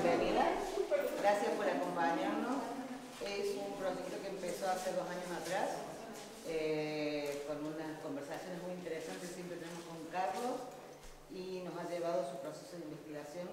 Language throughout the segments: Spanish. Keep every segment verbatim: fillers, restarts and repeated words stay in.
bienvenida. Gracias por acompañarnos. Es un proyecto que empezó hace dos años atrás, eh, con unas conversaciones muy interesantes siempre tenemos con Carlos, y nos ha llevado a su proceso de investigación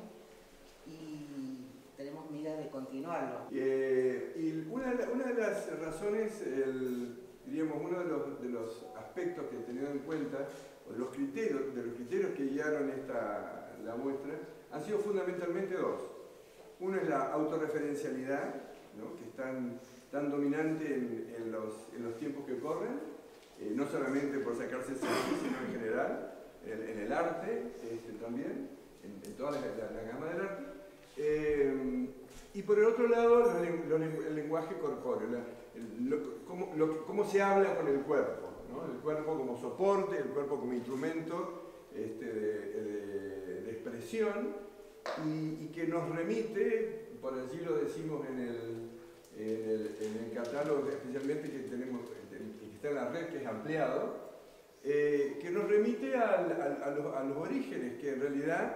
y tenemos miras de continuarlo. Eh, y una, una de las razones, el, diríamos, uno de los, de los aspectos que he tenido en cuenta, o de los criterios, de los criterios que guiaron esta, la muestra, han sido fundamentalmente dos. Uno es la autorreferencialidad, ¿no?, que es tan, tan dominante en, en, los, en los tiempos que corren, eh, no solamente por sacarse selfies, sino en general, en, en el arte este, también, en, en toda la, la, la gama del arte. Eh, y por el otro lado, lo, lo, el lenguaje corpóreo, la, el, lo, cómo, lo, cómo se habla con el cuerpo, ¿no? El cuerpo como soporte, el cuerpo como instrumento este, de, de, de expresión, y, y que nos remite, por así lo decimos en el, en el, en el catálogo especialmente que tenemos, que está en la red, que es ampliado, eh, que nos remite al, al, a, los, a los orígenes, que en realidad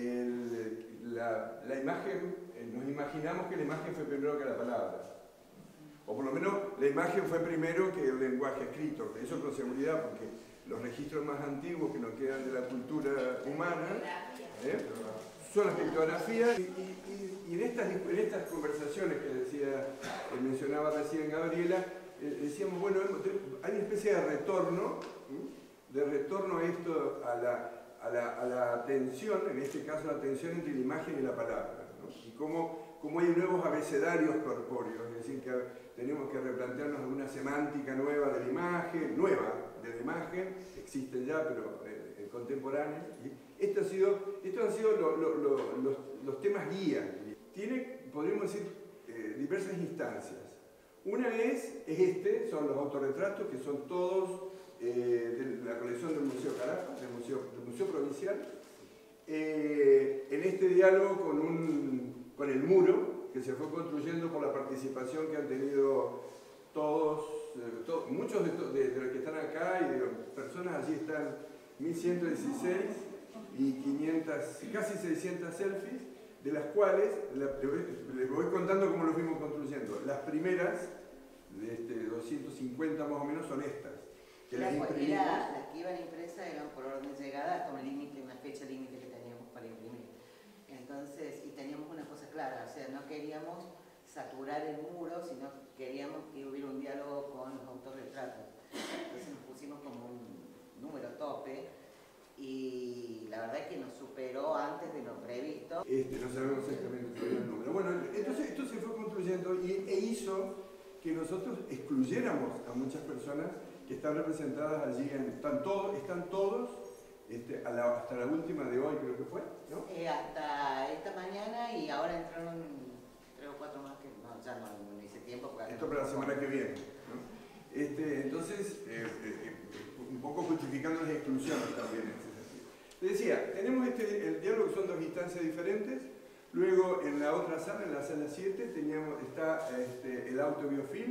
el, la, la imagen, nos imaginamos que la imagen fue primero que la palabra, o por lo menos la imagen fue primero que el lenguaje escrito, eso con seguridad, porque los registros más antiguos que nos quedan de la cultura humana ¿eh? son las pictografías, y, y, y en, estas, en estas conversaciones que decía, que mencionaba recién Gabriela, eh, decíamos, bueno, hay una especie de retorno, ¿sí? de retorno a esto, a la, a, la, a la tensión, en este caso la tensión entre la imagen y la palabra, ¿no? Y cómo, cómo hay nuevos abecedarios corpóreos, es decir, que tenemos que replantearnos alguna semántica nueva de la imagen, nueva de la imagen, existen ya, pero eh, eh, contemporáneas. Estos han sido, estos han sido lo, lo, lo, los, los temas guía. Tiene, podríamos decir, eh, diversas instancias. Una es, es este, son los autorretratos, que son todos eh, de la colección del Museo Caracas, del Museo, del Museo Provincial, eh, en este diálogo con, un, con el muro, que se fue construyendo por la participación que han tenido todos, eh, to, muchos de, to, de, de los que están acá, y de personas, allí están mil ciento dieciséis y quinientas, casi seiscientas selfies, de las cuales, la, les voy contando cómo lo fuimos construyendo. Las primeras, de este, doscientas cincuenta más o menos, son estas. Que las, las, era, las que iban impresas eran por orden de llegada, con límite, una fecha límite que teníamos para imprimir. Entonces, y teníamos una cosa clara, o sea, no queríamos saturar el muro, sino queríamos que hubiera un diálogo con los autorretratos. Entonces nos pusimos como un número tope, y la verdad es que nos superó antes de lo previsto. Este, no sabemos exactamente cuál es el número. Bueno, entonces esto se fue construyendo y, e hizo que nosotros excluyéramos a muchas personas que están representadas allí, en, están, todos, están todos, este, a la, hasta la última de hoy creo que fue, ¿no? Eh, hasta esta mañana, y ahora entraron tres o cuatro más que no, ya no, no hice tiempo. Esto para la semana que viene, ¿no? Este, entonces, eh, eh, un poco justificando las exclusiones también en ese sentido. Les decía, tenemos este, el diálogo, que son dos instancias diferentes. Luego, en la otra sala, en la sala siete, teníamos, está este, el autobiofilm,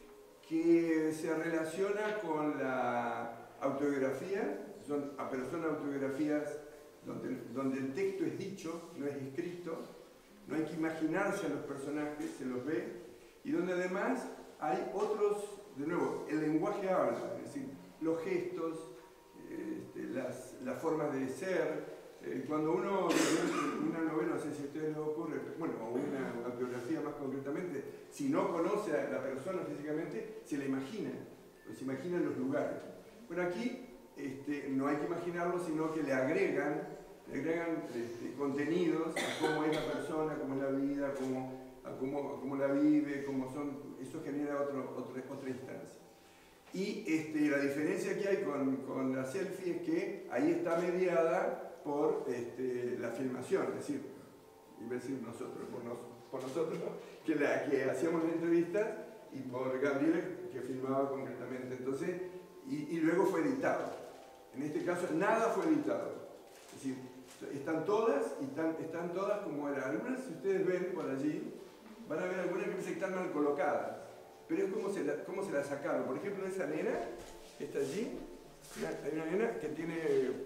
que se relaciona con la autobiografía, son, pero son autobiografías donde, donde el texto es dicho, no es escrito, no hay que imaginarse a los personajes, se los ve, y donde además hay otros, de nuevo, el lenguaje habla, es decir, los gestos, este, las, las formas de ser. Eh, cuando uno lee una novela, no sé si a ustedes les ocurre, bueno, o una autobiografía más concretamente, si no conoce a la persona físicamente, se la imagina, o se imaginan los lugares. Bueno, aquí este, no hay que imaginarlo, sino que le agregan, le agregan este, contenidos a cómo es la persona, cómo es la vida, cómo, a cómo, cómo la vive, cómo son, eso genera otro, otro, otra instancia. Y este, la diferencia que hay con, con la selfie es que ahí está mediada por este, la filmación, es decir, iba a decir nosotros, por, nos, por nosotros, que, la, que hacíamos las entrevistas, y por Gabriela, que filmaba concretamente. Entonces, y, y luego fue editado. En este caso, nada fue editado. Es decir, están todas, y están, están todas como eran. Algunas, si ustedes ven por allí, van a ver algunas que están mal colocadas, pero es como se, la, como se la sacaron. Por ejemplo, esa nena que está allí, hay una nena que tiene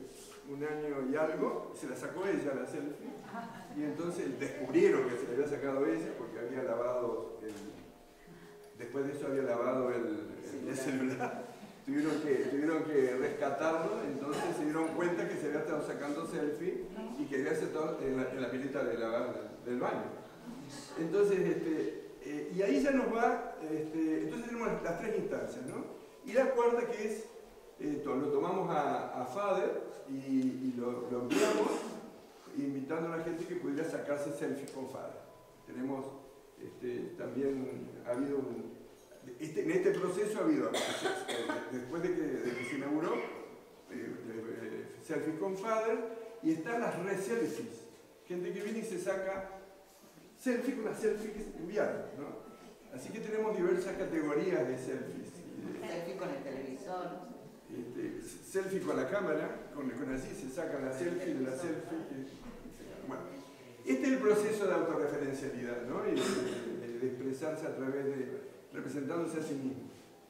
un año y algo, se la sacó ella la selfie, y entonces descubrieron que se la había sacado ella porque había lavado, el, después de eso había lavado el, el, el celular, tuvieron que, tuvieron que rescatarlo, entonces se dieron cuenta que se había estado sacando selfie y que había estado en la, en la pileta de lavar del baño. Entonces, este, eh, y ahí ya nos va, este, entonces tenemos las tres instancias, ¿no? Y la cuarta que es, eh, lo tomamos a, a Fader y, y lo, lo ampliamos, invitando a la gente que pudiera sacarse selfies con Fader. Tenemos, este, también ha habido un, este, en este proceso ha habido, después de que, de que se inauguró, eh, eh, selfies con Fader, y están las re-selfies, gente que viene y se saca selfie con las selfies enviadas, ¿no? Así que tenemos diversas categorías de selfies. Selfie con el televisor. Este, selfie con la cámara, con, con así se saca la selfie de la selfie. Bueno, este es el proceso de autorreferencialidad, ¿no? Y de, de, de expresarse a través de, representándose a sí mismo.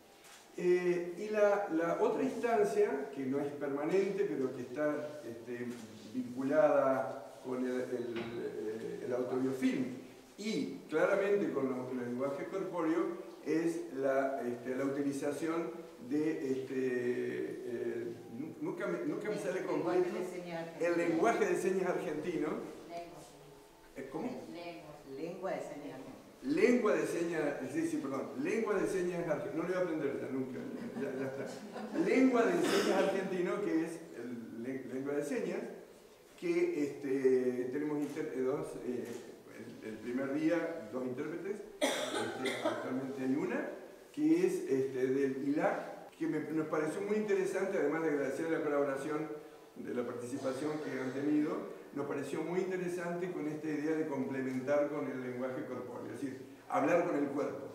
Eh, y la, la otra instancia, que no es permanente, pero que está este, vinculada con el, el, el autobiofilm, y claramente con los, el lenguaje corpóreo, es la, este, la utilización de, este, eh, nunca, me, nunca me sale completo, el lenguaje de señas argentino. ¿Cómo? Lengua de señas argentino. Lengua de señas, sí, sí, perdón, lengua de señas argentino, no lo voy a aprender ya nunca, ya, ya está. Lengua de señas argentino, que es el, lengua de señas, que este, tenemos inter, dos, eh, el, el primer día dos intérpretes, este, actualmente hay una, que es este, del I L A C, que me, nos pareció muy interesante, además de agradecer la colaboración de la participación que han tenido, nos pareció muy interesante con esta idea de complementar con el lenguaje corpóreo, es decir, hablar con el cuerpo.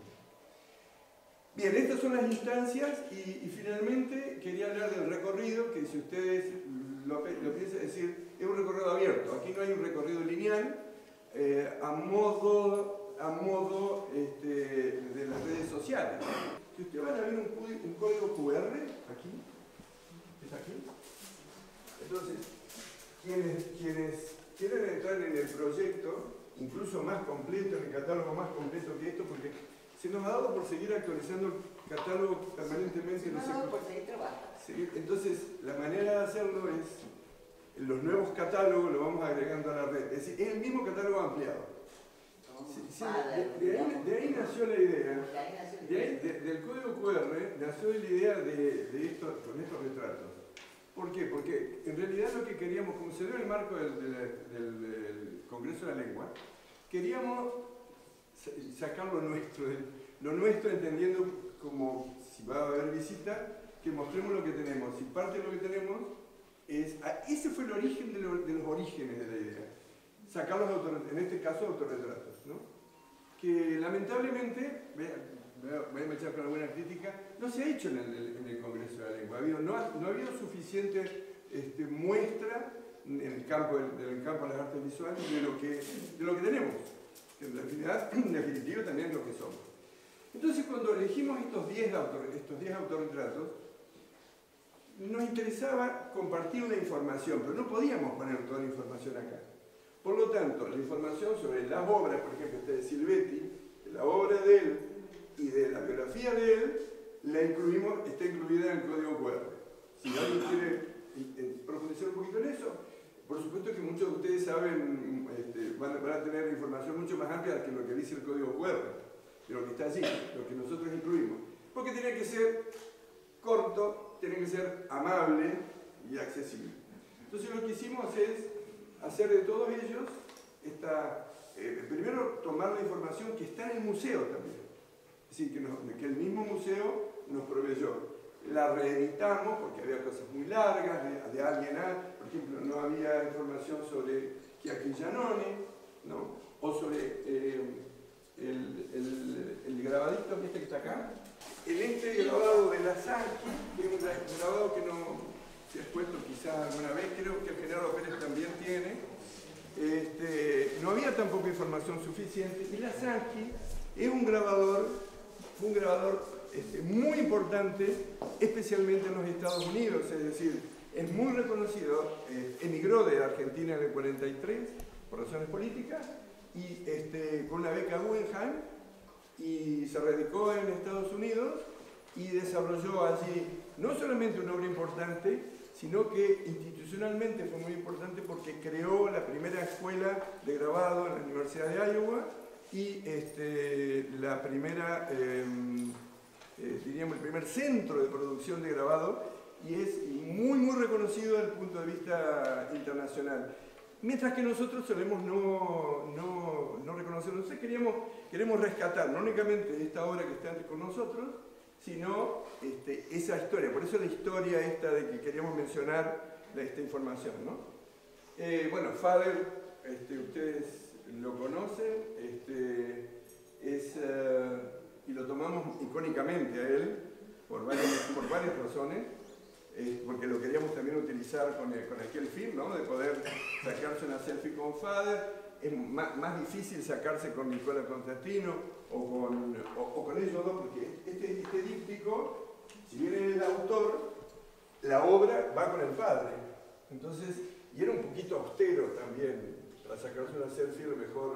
Bien, estas son las instancias y, y finalmente quería hablar del recorrido, que si ustedes lo, lo piensan, es decir, es un recorrido abierto, aquí no hay un recorrido lineal, eh, a modo, a modo este, de las redes sociales. Si ustedes van a ver un, un código Q R, aquí, ¿es aquí? Entonces, quienes, quienes quieran entrar en el proyecto, incluso más completo, en el catálogo más completo que esto, porque se nos ha dado por seguir actualizando el catálogo permanentemente. Se nos ha dado por seguir trabajando. Entonces, la manera de hacerlo es, los nuevos catálogos los vamos agregando a la red. Es decir, es el mismo catálogo ampliado. Sí, sí, de, de, ahí, de ahí nació la idea, de ahí, de, del código Q R nació la idea de, de esto, con estos retratos. ¿Por qué? Porque en realidad lo que queríamos, como se dio en el marco del, del, del, del Congreso de la Lengua, queríamos sacar lo nuestro, lo nuestro entendiendo como si va a haber visita, que mostremos lo que tenemos. Y parte de lo que tenemos es, ese fue el origen de, lo, de los orígenes de la idea, sacar los autorretratos, en este caso autorretratos, ¿no? Que lamentablemente, voy a marchar con alguna crítica, no se ha hecho en el, en el Congreso de la Lengua. Ha habido, no, ha, no ha habido suficiente este, muestra en el campo, en el campo de las artes visuales de lo que, de lo que tenemos, que en realidad, en definitiva, también es lo que somos. Entonces, cuando elegimos estos diez autorretratos, nos interesaba compartir la información, pero no podíamos poner toda la información acá. Por lo tanto, la información sobre las obras, por ejemplo, esta de Silvetti, la obra de él, y de la biografía de él, la incluimos, está incluida en el código Q R. Si alguien quiere profundizar un poquito en eso, por supuesto que muchos de ustedes saben, este, van, a, van a tener información mucho más amplia que lo que dice el código Q R, de lo que está allí, lo que nosotros incluimos. Porque tiene que ser corto, tiene que ser amable y accesible. Entonces lo que hicimos es hacer de todos ellos, esta, eh, primero tomar la información que está en el museo también. Es decir, que, nos, que el mismo museo nos proveyó. La reeditamos porque había cosas muy largas, de, de alguien a, por ejemplo, no había información sobre Chiacchi Giannone, ¿no? O sobre eh, el, el, el grabadito este que está acá. En este grabado de la Sanchi, que es un grabado que no se ha expuesto quizás alguna vez, creo que el general Pérez también tiene. Este, no había tampoco información suficiente y la Sanchi es un grabador, un grabador este, muy importante, especialmente en los Estados Unidos, es decir, es muy reconocido, eh, emigró de Argentina en el cuarenta y tres por razones políticas y este, con una beca Guggenheim y se radicó en Estados Unidos y desarrolló allí no solamente una obra importante, sino que institucionalmente fue muy importante porque creó la primera escuela de grabado en la Universidad de Iowa y este, la primera, eh, eh, diríamos, el primer centro de producción de grabado, y es muy, muy reconocido desde el punto de vista internacional. Mientras que nosotros solemos no, no, no reconocerlo. Entonces queríamos, queremos rescatar no únicamente esta obra que está antes con nosotros, sino este, esa historia. Por eso la historia esta de que queríamos mencionar esta información, ¿no? Eh, bueno, Fader, este, ustedes lo conocen, este, es, uh, y lo tomamos icónicamente a él por varias, por varias razones. Eh, porque lo queríamos también utilizar con, el, con aquel film, ¿no? De poder sacarse una selfie con Fader. Es más, más difícil sacarse con Nicola Constantino o con, o, o con ellos dos, porque este, este díptico, si bien es el autor, la obra va con el padre. Entonces, y era un poquito austero también, para sacarse una selfie a lo mejor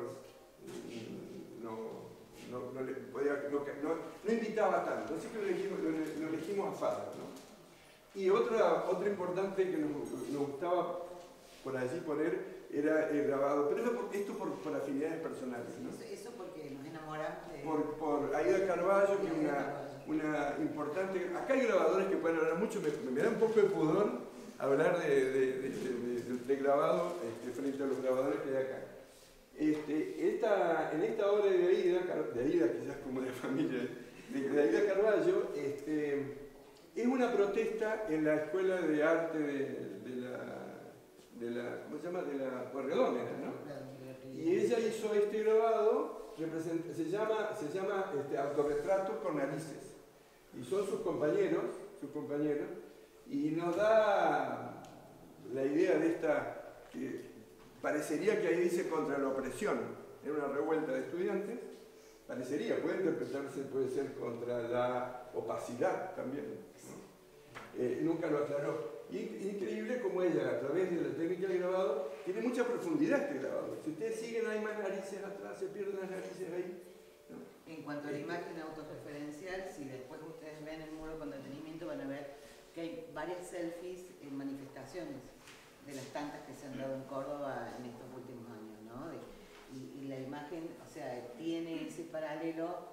no, no, no, le podía, no, no, no invitaba tanto. Así que lo elegimos, lo, lo elegimos a Fader, ¿no? Y otra, otra importante que nos, nos gustaba por allí poner era el grabado, pero eso por, esto por, por afinidades personales, ¿no? Eso porque nos enamoramos de... Por, por Aida Carballo, que es una, una importante... Acá hay grabadores que pueden hablar mucho, me, me da un poco de pudor hablar de, de, de, de, de, de grabado este, frente a los grabadores que hay acá. Este, esta, en esta obra de Aida, de Aida quizás como de familia, de, de Aida Carballo, este, es una protesta en la Escuela de Arte de, de, la, de la... ¿Cómo se llama? De la Pueyrredón, ¿no? Y ella hizo este grabado, se llama, se llama este, Autorretratos con narices. Y son sus compañeros, sus compañeros, y nos da la idea de esta, que parecería que ahí dice contra la opresión, era una revuelta de estudiantes, parecería, puede interpretarse, puede ser contra la opacidad también. Eh, nunca lo aclaró. Y increíble como ella, a través de la técnica de grabado, tiene mucha profundidad este grabado. Si ustedes siguen, hay más narices atrás, se pierden las narices ahí, ¿no? En cuanto a la imagen autorreferencial, si después ustedes ven el muro con detenimiento, van a ver que hay varias selfies en manifestaciones de las tantas que se han dado en Córdoba en estos últimos años, ¿no? Y, y la imagen, o sea, tiene ese paralelo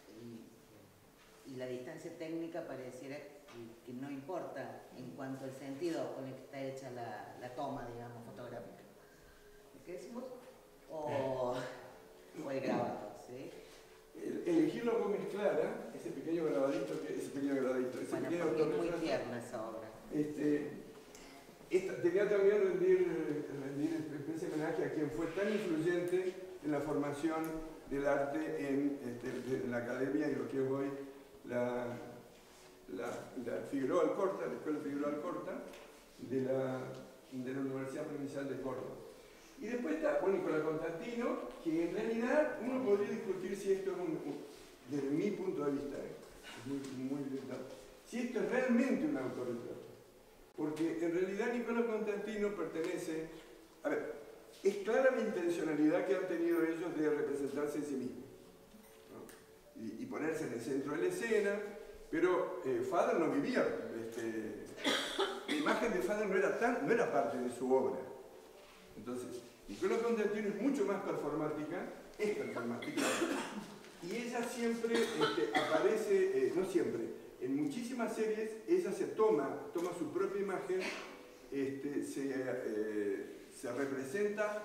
y, y la distancia técnica pareciera que no importa en cuanto al sentido con el que está hecha la, la toma, digamos, fotográfica. ¿Qué decimos? O, o el grabado, ¿sí? El, elegirlo con Gómez Clara, ese pequeño grabadito, que, ese pequeño grabadito, ese bueno, pequeño porque es muy tierna esa obra. Este, esta, tenía también rendir, rendir especie de homenaje a quien fue tan influyente en la formación del arte en, este, en la academia y lo que es hoy la... La, la Figueroa Alcorta, la Escuela Figueroa Alcorta, de la, de la Universidad Provincial de Córdoba. Y después está, bueno, Nicola Constantino, que en realidad uno podría discutir si esto es un, un desde mi punto de vista, eh, muy, muy limitado, si esto es realmente un autorretrato. Porque en realidad Nicola Constantino pertenece, a ver, es clara la intencionalidad que han tenido ellos de representarse en sí mismos, ¿no? y, y ponerse en el centro de la escena. Pero eh, Fader no vivía, este, la imagen de Fader no era, tan, no era parte de su obra. Entonces, Nicola Constantino es mucho más performática, es performática, y ella siempre este, aparece, eh, no siempre, en muchísimas series ella se toma, toma su propia imagen, este, se, eh, se representa,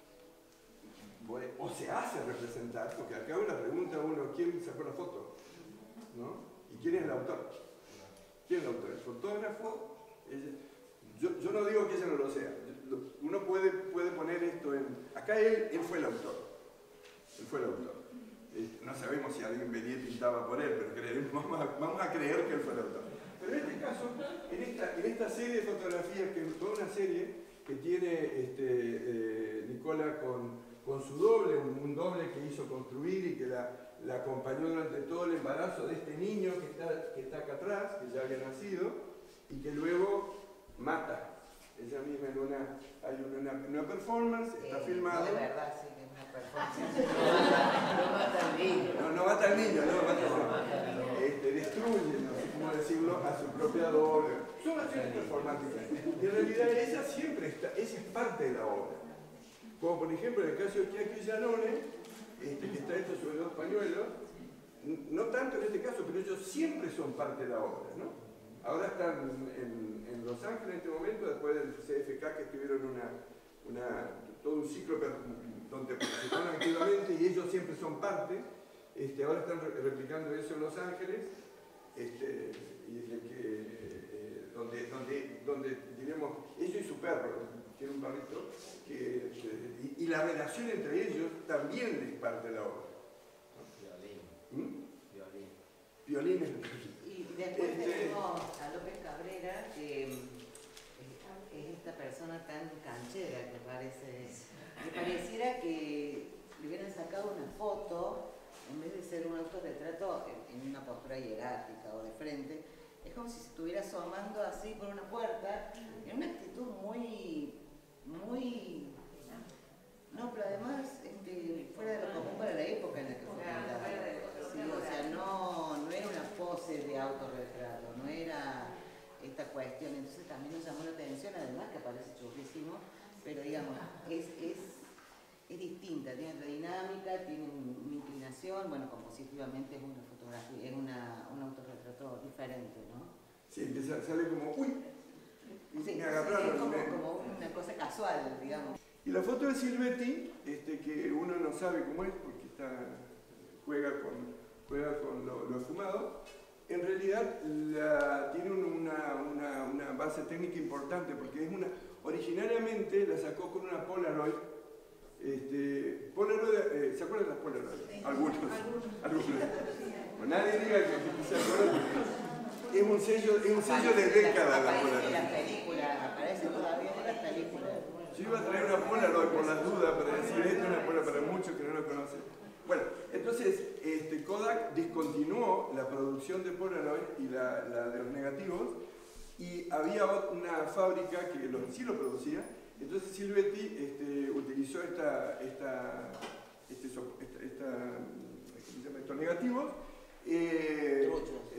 o se hace representar, porque acá una pregunta a uno, ¿quién sacó la foto? ¿No? ¿Y quién es el autor? ¿Quién es el autor? ¿El fotógrafo? Ella. Yo, yo no digo que ella no lo sea. Uno puede, puede poner esto en... Acá él, él fue el autor. Él fue el autor. No sabemos si alguien venía y pintaba por él, pero creemos, vamos, a, vamos a creer que él fue el autor. Pero en este caso, en esta, en esta serie de fotografías, que es toda una serie que tiene este, eh, Nicola con, con su doble, un, un doble que hizo construir y que la... la acompañó durante todo el embarazo de este niño que está, que está acá atrás, que ya había nacido, y que luego mata. Ella misma en una, hay una, una performance, está eh, filmado. No, de verdad, sí que es una performance. No mata al niño. No, no mata al niño, no, mata al niño. Este, destruye, no sé cómo decirlo, a su propia doble. Son acciones performáticas. Y en realidad esa siempre está, esa es parte de la obra. Como por ejemplo en el caso de Chiaki Giannone, este, que está esto sobre dos pañuelos, no tanto en este caso, pero ellos siempre son parte de la obra, ¿no? Ahora están en, en Los Ángeles en este momento, después del C F K, que estuvieron una, una, todo un ciclo donde participaron activamente y ellos siempre son parte. Este, ahora están replicando eso en Los Ángeles, este, y de que, eh, donde, donde, donde diríamos, ellos y su perro, tiene un perrito, que, que, y, y la relación entre ellos también es parte de la obra. Violín. ¿Mm? Violín. Violín es... Y después Este- tenemos a López Cabrera, que eh, es esta persona tan canchera que parece, que pareciera que le hubieran sacado una foto, en vez de ser un autorretrato en, en una postura jerárquica o de frente, es como si se estuviera asomando así por una puerta, en una actitud muy, muy... No, pero además este, fuera de lo común para la época en la que fue pintada. Sí, o sea, no, no era una pose de autorretrato, no era esta cuestión. Entonces también nos llamó la atención, además que parece churrísimo, pero digamos, es, es, es distinta, tiene otra dinámica, tiene una inclinación, bueno, compositivamente es una fotografía, es una, un autorretrato diferente, ¿no? Sí, empieza, sale como, uy, Sí, me agarraron. sí, es como, me... como una cosa casual, digamos. Y la foto de Silvetti, este, que uno no sabe cómo es porque está, juega con, juega con lo, lo fumado, en realidad la, tiene una, una, una base técnica importante porque es una, originariamente la sacó con una Polaroid. Este, Polaroid eh, ¿se acuerdan de las Polaroid? Sí. Algunos. Algunos. Bueno, nadie diga que, que se acuerdan. Es un sello, es un sello de década la Polaroid. En las películas, aparece todavía en las películas. Yo iba a traer una Polaroid por las dudas para decir esto, una Polaroid para muchos que no lo conocen. Bueno, entonces este, Kodak discontinuó la producción de Polaroid y la, la de los negativos, y había una fábrica que lo, sí lo producía. Entonces Silvetti este, utilizó esta, esta, este, esta, esta, ¿cómo se llama? Estos negativos. Eh,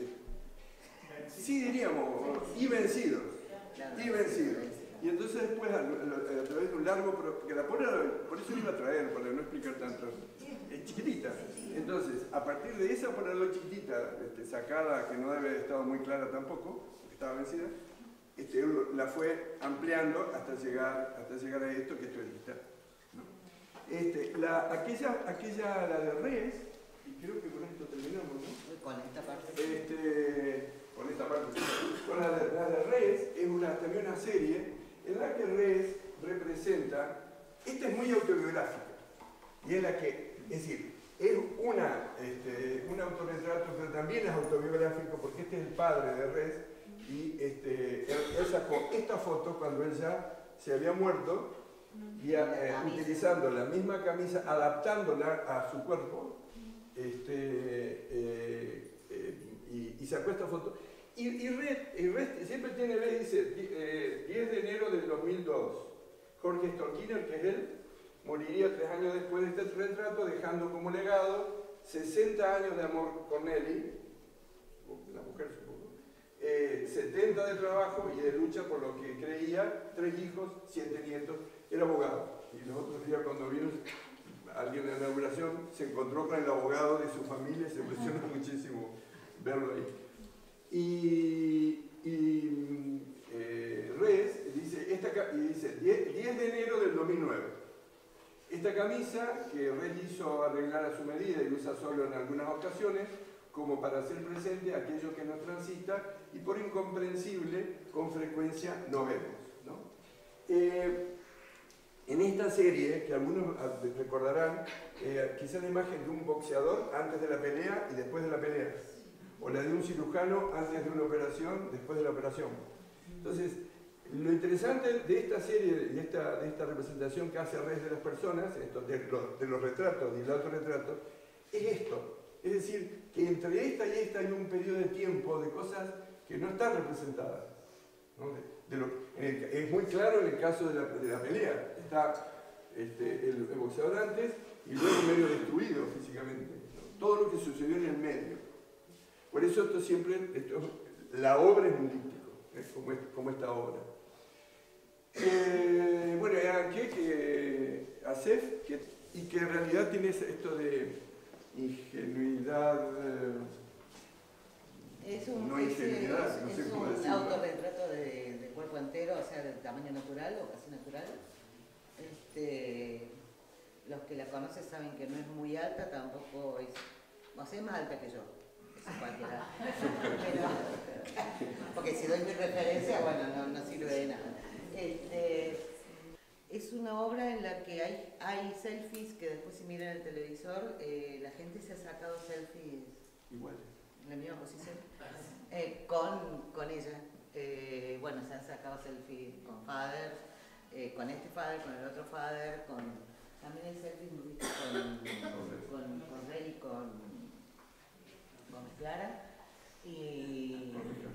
eh, sí, diríamos, y vencidos. Y vencidos. Y entonces después, a, a, a través de un largo... Pro, que la Polaroid, por eso lo iba a traer, para no explicar tanto, es chiquitita. Entonces, a partir de esa Polaroid chiquitita, este, sacada, que no debe haber estado muy clara tampoco, porque estaba vencida, este, la fue ampliando hasta llegar, hasta llegar a esto, que esto es digital, ¿no? Este, la, aquella, aquella, la de Res, y creo que con esto terminamos, ¿no? Con esta parte. Este, con esta parte, con la de, la de Res, es una, también una serie en la que Res representa, esta es muy autobiográfica, y es la que, es decir, es una, este, un autorretrato, pero también es autobiográfico, porque este es el padre de Res, y este, él, él sacó esta foto cuando él ya se había muerto, y a, eh, utilizando la misma camisa, adaptándola a su cuerpo, este, eh, eh, y, y sacó esta foto. Y, y, Red, y Red siempre tiene, dice, eh, diez de enero del dos mil dos, Jorge Stolkiner, que es él, moriría tres años después de este retrato, dejando como legado sesenta años de amor con Nelly, la mujer supongo, eh, setenta de trabajo y de lucha por lo que creía, tres hijos, siete nietos, era abogado. Y los otros días cuando vino alguien en la inauguración, se encontró con el abogado de su familia, se impresionó muchísimo verlo ahí. Y, y eh, Res dice, esta, y dice diez de enero del dos mil nueve. Esta camisa que Res hizo arreglar a su medida y usa solo en algunas ocasiones, como para hacer presente a aquello que nos transita y por incomprensible con frecuencia no vemos, ¿no? Eh, en esta serie, que algunos recordarán, eh, quizá la imagen de un boxeador antes de la pelea y después de la pelea, o la de un cirujano antes de una operación, después de la operación. Entonces, lo interesante de esta serie, de esta, de esta representación que hace Res de las personas, esto, de, los, de los retratos y el autorretrato, es esto. Es decir, que entre esta y esta hay un periodo de tiempo de cosas que no están representadas, ¿no? De, De lo, en el, es muy claro en el caso de la, de la pelea. Está este, el, el boxeador antes y luego medio destruido físicamente. ¿No? Todo lo que sucedió en el medio. Por eso esto siempre, esto, la obra es un díptico, ¿eh? como, es, como esta obra. Eh, bueno, ya que, que Asef, que, y que en realidad tiene esto de ingenuidad, eh, es un, no ingenuidad, es, no sé es cómo un decirlo. autorretrato de, de cuerpo entero, o sea, de tamaño natural o casi natural. Este, los que la conocen saben que no es muy alta, tampoco es, o sea, es más alta que yo, eso cualquiera. Pero, porque si doy mi referencia, bueno, no, no sirve de nada. Este, es una obra en la que hay, hay selfies que después si miran el televisor, eh, la gente se ha sacado selfies igual en la misma posición eh, con, con ella. Eh, bueno, se han sacado selfies con Father, eh, con este Father, con el otro Father, con también hay selfies con, con, con Rey y con Gómez Clara y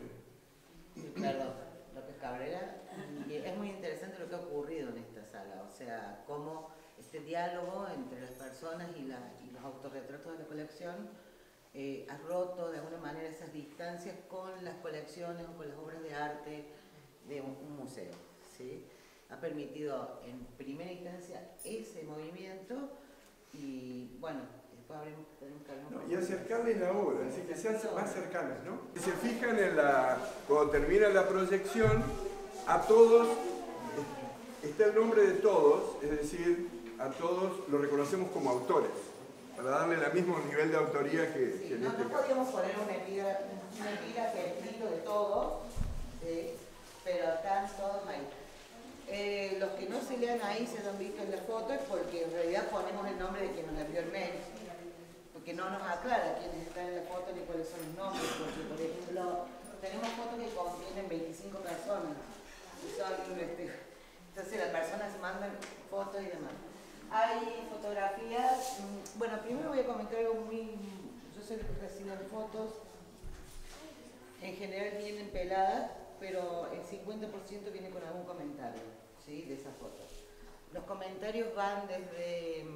perdón, López Cabrera. Y es muy interesante lo que ha ocurrido en esta sala, o sea, cómo este diálogo entre las personas y, la, y los autorretratos de la colección eh, ha roto de alguna manera esas distancias con las colecciones o con las obras de arte de un, un museo, ¿sí? Ha permitido en primera instancia ese movimiento y bueno, después habremos, tenemos que hablar un poco. No, y acercarles la obra, así que sean más cercanas, ¿no? Si se fijan en la, cuando termina la proyección, a todos, está el nombre de todos, es decir, a todos los reconocemos como autores, para darle el mismo nivel de autoría que, sí, que en no, este no caso. podíamos poner una epígrafe, una epígrafe escrito de todos, ¿sí? Pero están todos ahí. Eh, los que no se lean ahí, se lo han visto en la foto, es porque en realidad ponemos el nombre de quien nos envió el mail, porque no nos aclara quiénes están en la foto ni cuáles son los nombres, porque por ejemplo, tenemos fotos que contienen veinticinco personas, y son, este, entonces las personas mandan fotos y demás. Hay fotografías, bueno, primero voy a comentar algo muy, yo sé que reciben fotos, en general vienen peladas, pero el cincuenta por ciento viene con algún comentario, ¿sí? De esas fotos. Los comentarios van desde,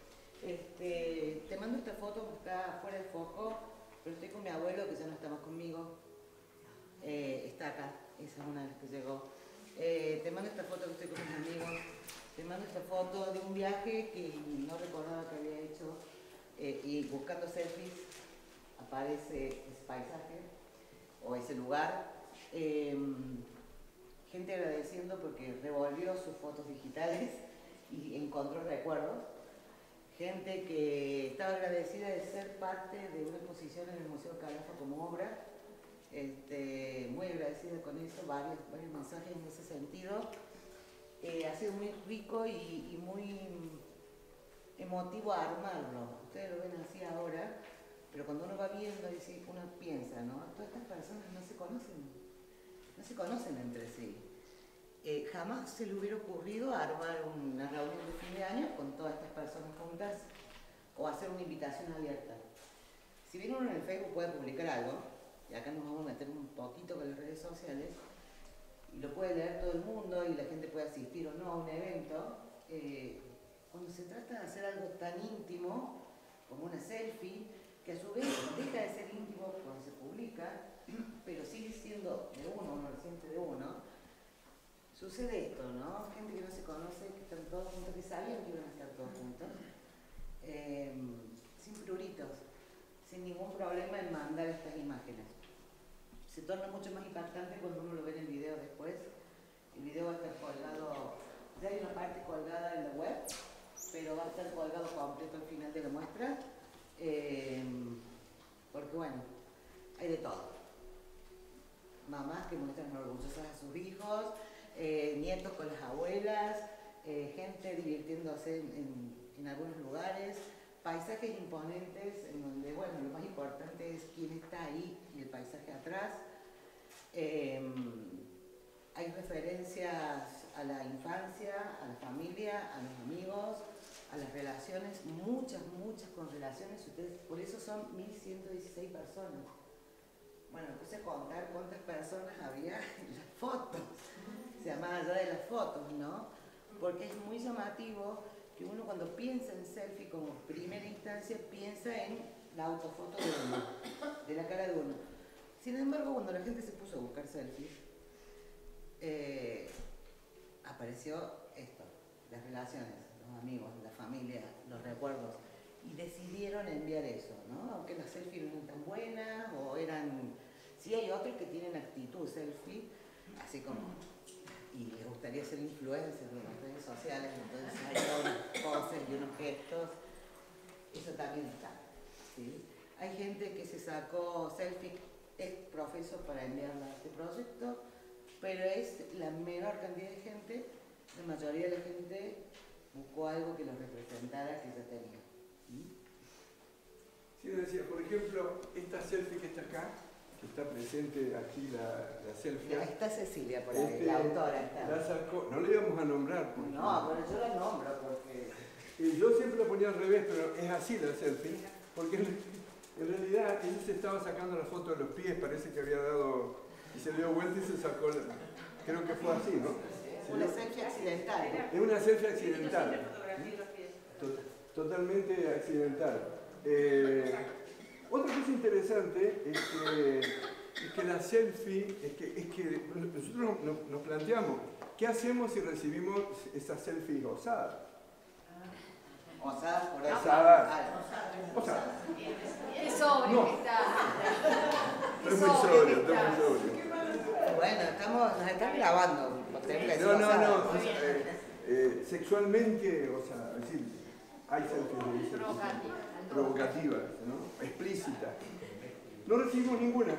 este, te mando esta foto que está fuera de foco, pero estoy con mi abuelo que ya no está más conmigo, eh, está acá, esa es una de las que llegó. Eh, te mando esta foto que estoy con mis amigos, te mando esta foto de un viaje que no recordaba que había hecho, eh, y buscando selfies aparece ese paisaje o ese lugar. Eh, gente agradeciendo porque revolvió sus fotos digitales y encontró recuerdos. Gente que estaba agradecida de ser parte de una exposición en el Museo Calafa como obra. Este, muy agradecida con eso, varios, varios mensajes en ese sentido. Eh, ha sido muy rico y, y muy emotivo armarlo. Ustedes lo ven así ahora, pero cuando uno va viendo, uno piensa, ¿no? Todas estas personas no se conocen, no se conocen entre sí. Eh, jamás se le hubiera ocurrido armar una reunión de fin de año con todas estas personas juntas o hacer una invitación abierta. Si bien uno en el Facebook puede publicar algo, y acá nos vamos a meter un poquito con las redes sociales, y lo puede leer todo el mundo y la gente puede asistir o no a un evento, eh, cuando se trata de hacer algo tan íntimo como una selfie, que a su vez deja de ser íntimo cuando se publica, pero sigue siendo de uno, uno lo siente de uno, sucede esto, ¿no? Gente que no se conoce, que están todos juntos, que sabían que iban a estar todos juntos, eh, sin pruritos, sin ningún problema en mandar estas imágenes. Se torna mucho más impactante cuando uno lo ve en el video después. El video va a estar colgado, ya hay una parte colgada en la web, pero va a estar colgado completo al final de la muestra, eh, porque bueno, hay de todo. Mamás que muestran orgullosas a sus hijos, eh, nietos con las abuelas, eh, gente divirtiéndose en, en, en algunos lugares, paisajes imponentes en donde, bueno, lo más importante es quién está ahí y el paisaje atrás. Eh, hay referencias a la infancia, a la familia, a los amigos, a las relaciones, muchas, muchas con relaciones. Ustedes, por eso son mil ciento dieciséis personas. bueno, me puse a contar cuántas personas había en las fotos, o sea, más allá de las fotos, ¿no? Porque es muy llamativo que uno cuando piensa en selfie como primera instancia piensa en la autofoto de uno, de la cara de uno. Sin embargo, cuando la gente se puso a buscar selfies, eh, apareció esto, las relaciones, los amigos, la familia, los recuerdos, y decidieron enviar eso, ¿no? Aunque las selfies no eran tan buenas, o eran... Sí hay otros que tienen actitud selfie, así como... y les gustaría ser influencers en las redes sociales, entonces hay todas unas poses y unos gestos, eso también está, ¿sí? Hay gente que se sacó selfie ex profeso para enviarla a este proyecto, pero es la menor cantidad de gente, la mayoría de la gente buscó algo que los representara que ya tenía. ¿Sí? Sí, decía, por ejemplo, esta selfie que está acá, que está presente aquí la, la selfie. Ya está Cecilia por ahí, este, la autora está. La sacó, no le íbamos a nombrar. Porque, no, pero yo la nombro porque... Eh, yo siempre lo ponía al revés, pero es así la selfie, porque en, en realidad ella se estaba sacando la foto de los pies, parece que había dado, y se dio vuelta y se sacó, la, creo que fue así, ¿no? Se una dio, selfie accidental. Es una selfie accidental. Totalmente accidental. Eh, otra cosa interesante es que, es que la selfie, es que, es que nosotros nos, nos planteamos, ¿qué hacemos si recibimos esas selfies osadas? Osadas por eso. Osadas. Osadas. Qué sobrio no. que está. Es muy sobrio, está muy sobrio. Bueno, estamos, nos están grabando. No, no, no. O sea, eh, eh, sexualmente, o sea, es decir, hay selfies provocativas, provocativas, ¿no? Explícitas. No recibimos ninguna.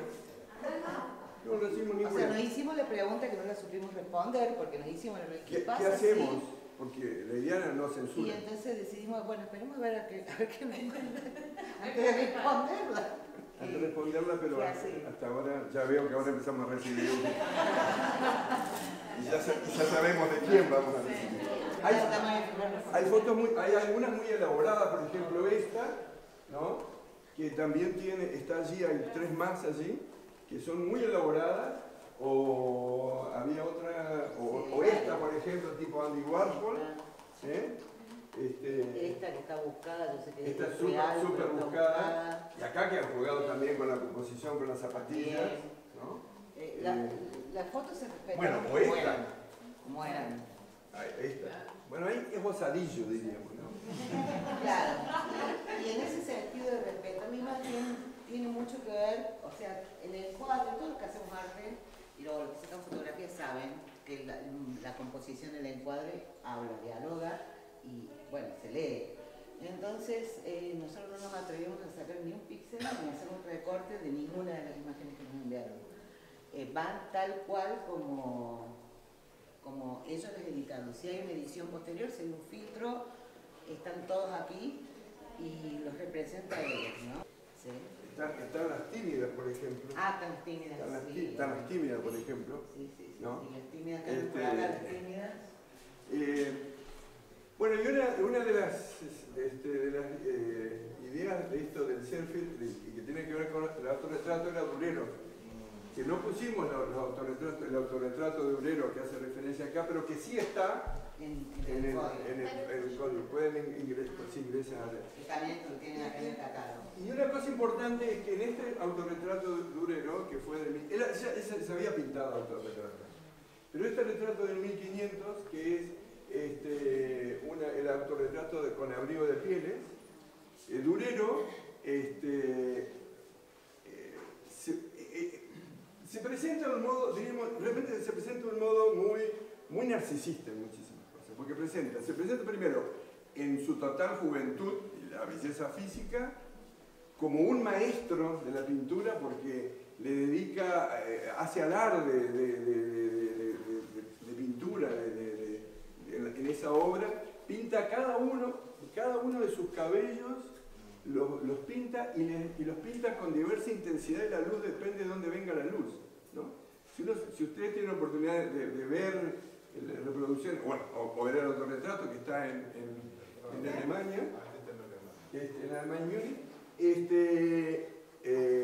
No recibimos ninguna. O sea, nos hicimos la pregunta que no la supimos responder porque nos hicimos la pregunta. ¿Qué, ¿Qué, pasa ¿qué hacemos? Si... Porque la idea no censura. Y entonces decidimos, bueno, esperemos a ver a qué, a ver qué nos encuentra antes de responderla. Antes de responderla, pero hasta, hasta ahora, ya veo que ahora empezamos a recibir. Y ya, ya sabemos de quién vamos a recibir. Hay, hay fotos muy, hay algunas muy elaboradas, por ejemplo esta, ¿no? Que también tiene, está allí, hay tres más allí, que son muy elaboradas, o había otra, o, o esta, por ejemplo, tipo Andy Warhol, ¿eh? Este, esta que está buscada, yo sé que esta es súper super buscada. buscada, y acá que han jugado también con la composición, con las zapatillas, ¿no? Eh, la, eh, las fotos se respetan bueno, como esta. eran. Como eran. Ahí, esta. Bueno, ahí es osadillo, diríamos, ¿no? Claro, y, y en ese sentido de respeto, a mí más bien tiene mucho que ver, o sea, en el cuadro, todos los que hacemos arte, y luego los que sacan fotografías saben que la, la composición del encuadre habla, dialoga y, bueno, se lee. Entonces, eh, nosotros no nos atrevimos a sacar ni un píxel ni a hacer un recorte de ninguna de las imágenes que nos enviaron. Eh, van tal cual como, como ellos las editaron. Si hay una edición posterior, si hay un filtro, están todos aquí y los representa a ellos, ¿no? Sí. Están, están las tímidas, por ejemplo. Ah, están las tímidas, están las, sí. Están las tímidas, por ejemplo. Sí, sí, sí. ¿no? Sí, las tímidas, están este, por acá, las tímidas. Eh, bueno, y una, una de las, este, de las eh, ideas de esto del selfie, de, y que tiene que ver con el autorretrato, era Durero. Que no pusimos los, los autorretratos, el autorretrato de Durero que hace referencia acá, pero que sí está en, en, en, el, el, código. en, el, en el código. Pueden ingresar, pues, ingresar a Y también lo tienen acá en el catálogo. Y una cosa importante es que en este autorretrato de Durero, que fue de... Él ya, ya se había pintado autorretrato. Pero este retrato del mil quinientos, que es este, una, el autorretrato de, con abrigo de pieles, eh, Durero este, eh, se, eh, se presenta de un modo, diríamos, realmente se presenta de un modo muy, muy narcisista en muchísimas cosas, porque presenta, se presenta primero en su total juventud y la belleza física, como un maestro de la pintura, porque le dedica, eh, hace alarde de, de, de, de, de, de pintura de, de, de, de, en esa obra, pinta cada uno, cada uno de sus cabellos, los, los pinta y, le, y los pinta con diversa intensidad y la luz depende de dónde venga la luz, ¿no? Si, uno, si ustedes tienen la oportunidad de, de ver la reproducción, bueno, o, o ver el autorretrato que está en, en, en Alemania, este, en Alemania, este, eh,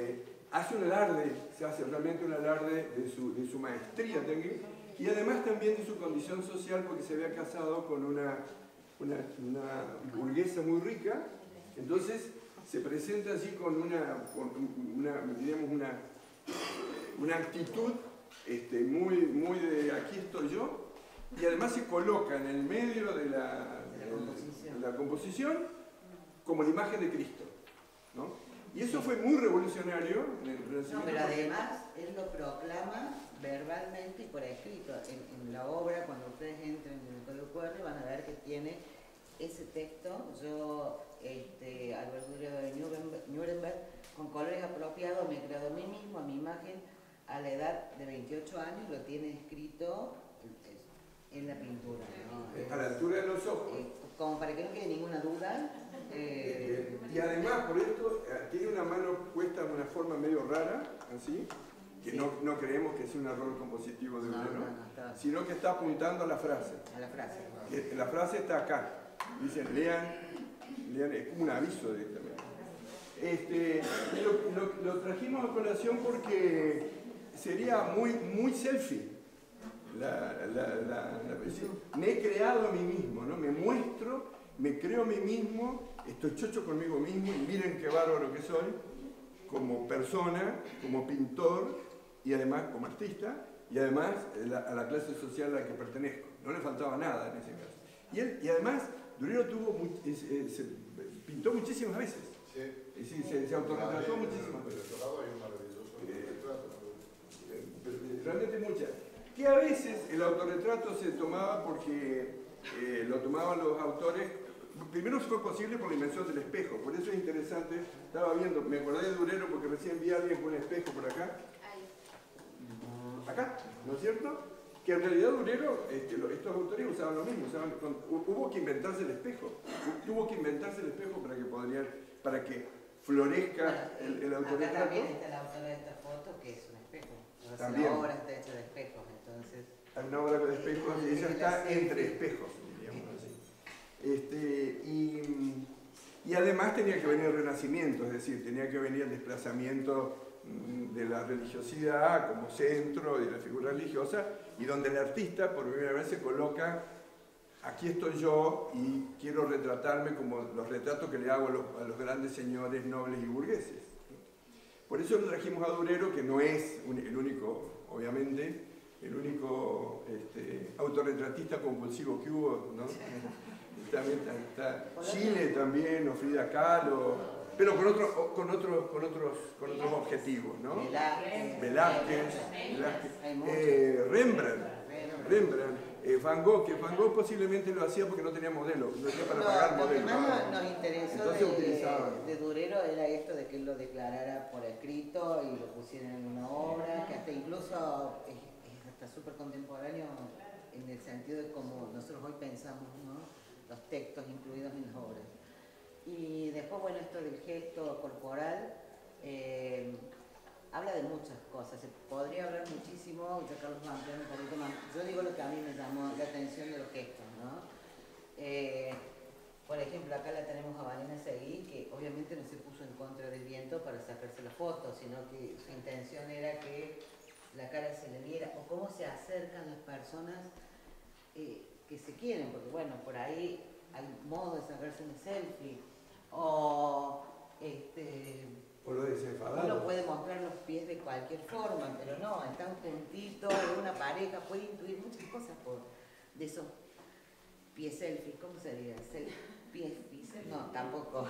hace un alarde, se hace realmente un alarde de su, de su maestría técnica y además también de su condición social porque se había casado con una, una, una burguesa muy rica, entonces se presenta así con una, con una digamos, una, una actitud este, muy, muy de aquí estoy yo, y además se coloca en el medio de la, de la, composición. De la composición como la imagen de Cristo, ¿no? Y eso fue muy revolucionario en el Renacimiento. No, pero además él lo proclama verbalmente y por escrito. En, en la obra, cuando ustedes entren en el Código Q R, van a ver que tiene ese texto. Yo, este, Albert Durero de Nuremberg, Nuremberg, con colores apropiados, me he creado a mí mismo, a mi imagen, a la edad de veintiocho años, lo tiene escrito en la pintura, ¿no? A la altura de los ojos. Eh, como para que no quede ninguna duda. Eh, y además, por esto, tiene una mano puesta de una forma medio rara, así, que sí. no, no creemos que sea un error compositivo de Durero, no, no, no, sino que está apuntando a la frase. A la frase. Eh, la frase está acá. Dicen, lean, lean, es como un aviso directamente. Este, lo, lo, lo trajimos a colación porque sería muy, muy selfie. La, la, la, la, me he creado a mí mismo, ¿no? Me muestro, me creo a mí mismo, estoy chocho conmigo mismo y miren qué bárbaro que soy, como persona, como pintor y además como artista y además la, a la clase social a la que pertenezco. No le faltaba nada en ese caso. Y, él, y además, Durero tuvo, eh, eh, se pintó muchísimas veces. Sí. Y sí, se, se autorretrató muchísimas veces. Eh, realmente muchas. Que a veces el autorretrato se tomaba porque eh, lo tomaban los autores. Primero fue posible por la invención del espejo, por eso es interesante. Estaba viendo, me acordé de Durero porque recién vi a alguien con un espejo por acá. Acá, ¿no es cierto? Que en realidad Durero, este, lo, estos autores usaban lo mismo, usaban, con, hubo que inventarse el espejo, tuvo que inventarse el espejo para que podrían, para que florezca bueno, el, el autorretrato. Acá también está el autor de esta foto que es un espejo. O sea, también. La obra está hecha de espejos, entonces. Hay una obra de espejos y ella está entre espejos, diríamos así. Este, y, y además tenía que venir el Renacimiento, es decir, tenía que venir el desplazamiento de la religiosidad como centro de la figura religiosa y donde el artista por primera vez se coloca, aquí estoy yo y quiero retratarme como los retratos que le hago a los, a los grandes señores nobles y burgueses. Por eso lo trajimos a Durero, que no es un, el único, obviamente, el único este, autorretratista compulsivo que hubo, ¿no? También está, está Chile también, o Frida Kahlo, pero con, otro, con, otros, con, otros, con otros objetivos, ¿no? Velázquez, Velázquez, Velázquez eh, Rembrandt, Rembrandt eh, Van Gogh, que Van Gogh posiblemente lo hacía porque no tenía modelo, no tenía para no, pagar lo modelo. Lo que más nos interesó de, de, de Durero era esto de que él lo declarara por escrito y lo pusiera en una obra, que hasta incluso es, es hasta súper contemporáneo en el sentido de cómo nosotros hoy pensamos, ¿no? Los textos incluidos en las obras. Y después, bueno, esto del gesto corporal eh, habla de muchas cosas. Se podría hablar muchísimo, ya Carlos va a ampliar un poquito más. Yo digo lo que a mí me llamó la atención de los gestos, ¿no? Eh, por ejemplo, acá la tenemos a Vanina Seguí, que obviamente no se puso en contra del viento para sacarse la foto, sino que su intención era que la cara se le viera, o cómo se acercan las personas eh, que se quieren, porque bueno, por ahí hay modo de sacarse una selfie, o este, o lo desenfadado. Uno puede mostrar los pies de cualquier forma, pero no, están juntitos, una pareja puede intuir muchas cosas por, de esos pies selfies, ¿cómo sería? Pies, pies, no, tampoco.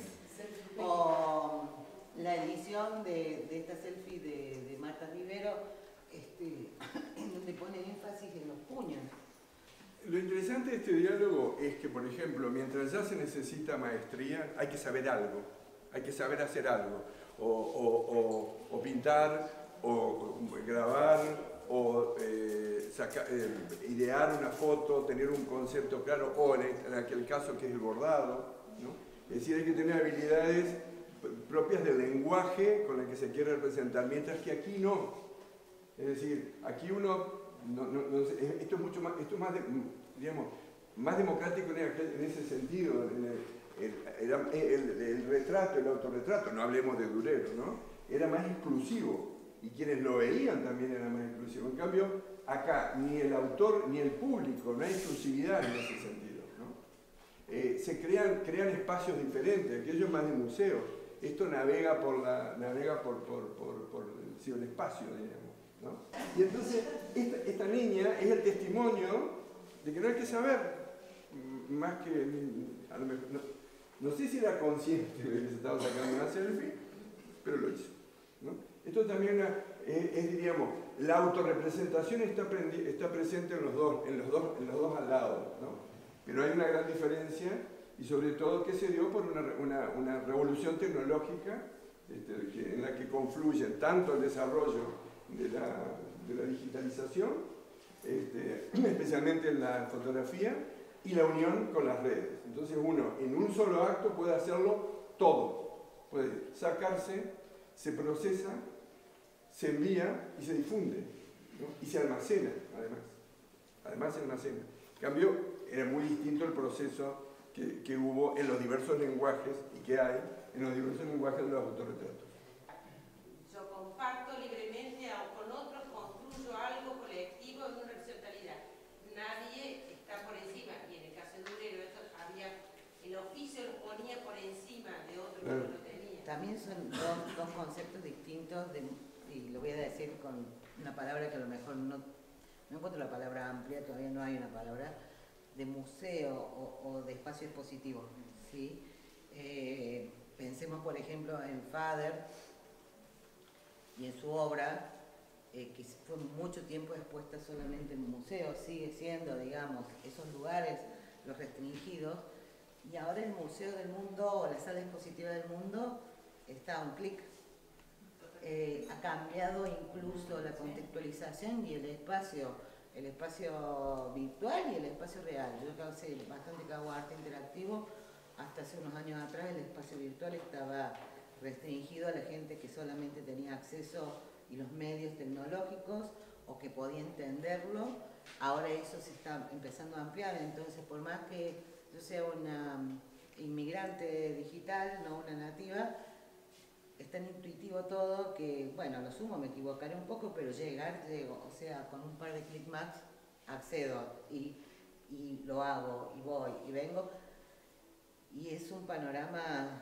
O la edición de, de esta selfie de, de Marta Rivero, este, en donde pone énfasis en los puños. Lo interesante de este diálogo es que, por ejemplo, mientras ya se necesita maestría, hay que saber algo, hay que saber hacer algo, o, o, o, o pintar, o, o grabar, o eh, saca, eh, idear una foto, tener un concepto claro, o en, en aquel caso que es el bordado, ¿no? Es decir, hay que tener habilidades propias del lenguaje con el que se quiere representar, mientras que aquí no. Es decir, aquí uno... No, no, no, esto es mucho más, esto es más, de, digamos, más democrático en, el, en ese sentido. El, el, el, el, el retrato, el autorretrato, no hablemos de Durero, ¿no? era más exclusivo y quienes lo veían también era más exclusivo. En cambio, acá ni el autor ni el público, no hay exclusividad en ese sentido, ¿no? Eh, se crean, crean espacios diferentes, aquello es más de museo. Esto navega por, la, navega por, por, por, por el ciberespacio, digamos, ¿no? Y entonces, esta, esta niña es el testimonio de que no hay que saber más que... A lo mejor, no, no sé si era consciente de que se estaba sacando una selfie, pero lo hizo, ¿no? Esto también es, es, diríamos, la autorrepresentación está, está presente en los dos, en los dos, en los dos al lado, ¿no? Pero hay una gran diferencia y sobre todo que se dio por una, una, una revolución tecnológica este, que, en la que confluyen tanto el desarrollo de la, de la digitalización, este, especialmente en la fotografía, y la unión con las redes. Entonces uno en un solo acto puede hacerlo todo, puede sacarse, se procesa, se envía y se difunde, ¿no? Y se almacena, además. Además se almacena. En cambio, era muy distinto el proceso que, que hubo en los diversos lenguajes y que hay en los diversos lenguajes de los autorretratos. Yo comparto libremente con otros, construyo algo colectivo en una horizontalidad. Nadie está por encima, y en el caso de Durero, eso había, el oficio lo ponía por encima de otro claro. Que no lo tenía. También son dos, dos conceptos distintos, de, y lo voy a decir con una palabra que a lo mejor no, no encuentro la palabra amplia, todavía no hay una palabra, de museo o, o de espacio expositivo, ¿sí? Eh, pensemos, por ejemplo, en Fader y en su obra, eh, que fue mucho tiempo expuesta solamente en museos, sigue siendo, digamos, esos lugares los restringidos, y ahora el Museo del Mundo o la Sala Expositiva del Mundo está a un clic. Eh, ha cambiado incluso la contextualización y el espacio, el espacio virtual y el espacio real. Yo creo que hace bastante que hago arte interactivo, hasta hace unos años atrás el espacio virtual estaba restringido a la gente que solamente tenía acceso y los medios tecnológicos o que podía entenderlo. Ahora eso se está empezando a ampliar, entonces por más que yo sea una inmigrante digital, no una nativa, es tan intuitivo todo que, bueno, a lo sumo me equivocaré un poco, pero llegar, llego, o sea, con un par de clic más accedo y, y lo hago, y voy, y vengo, y es un panorama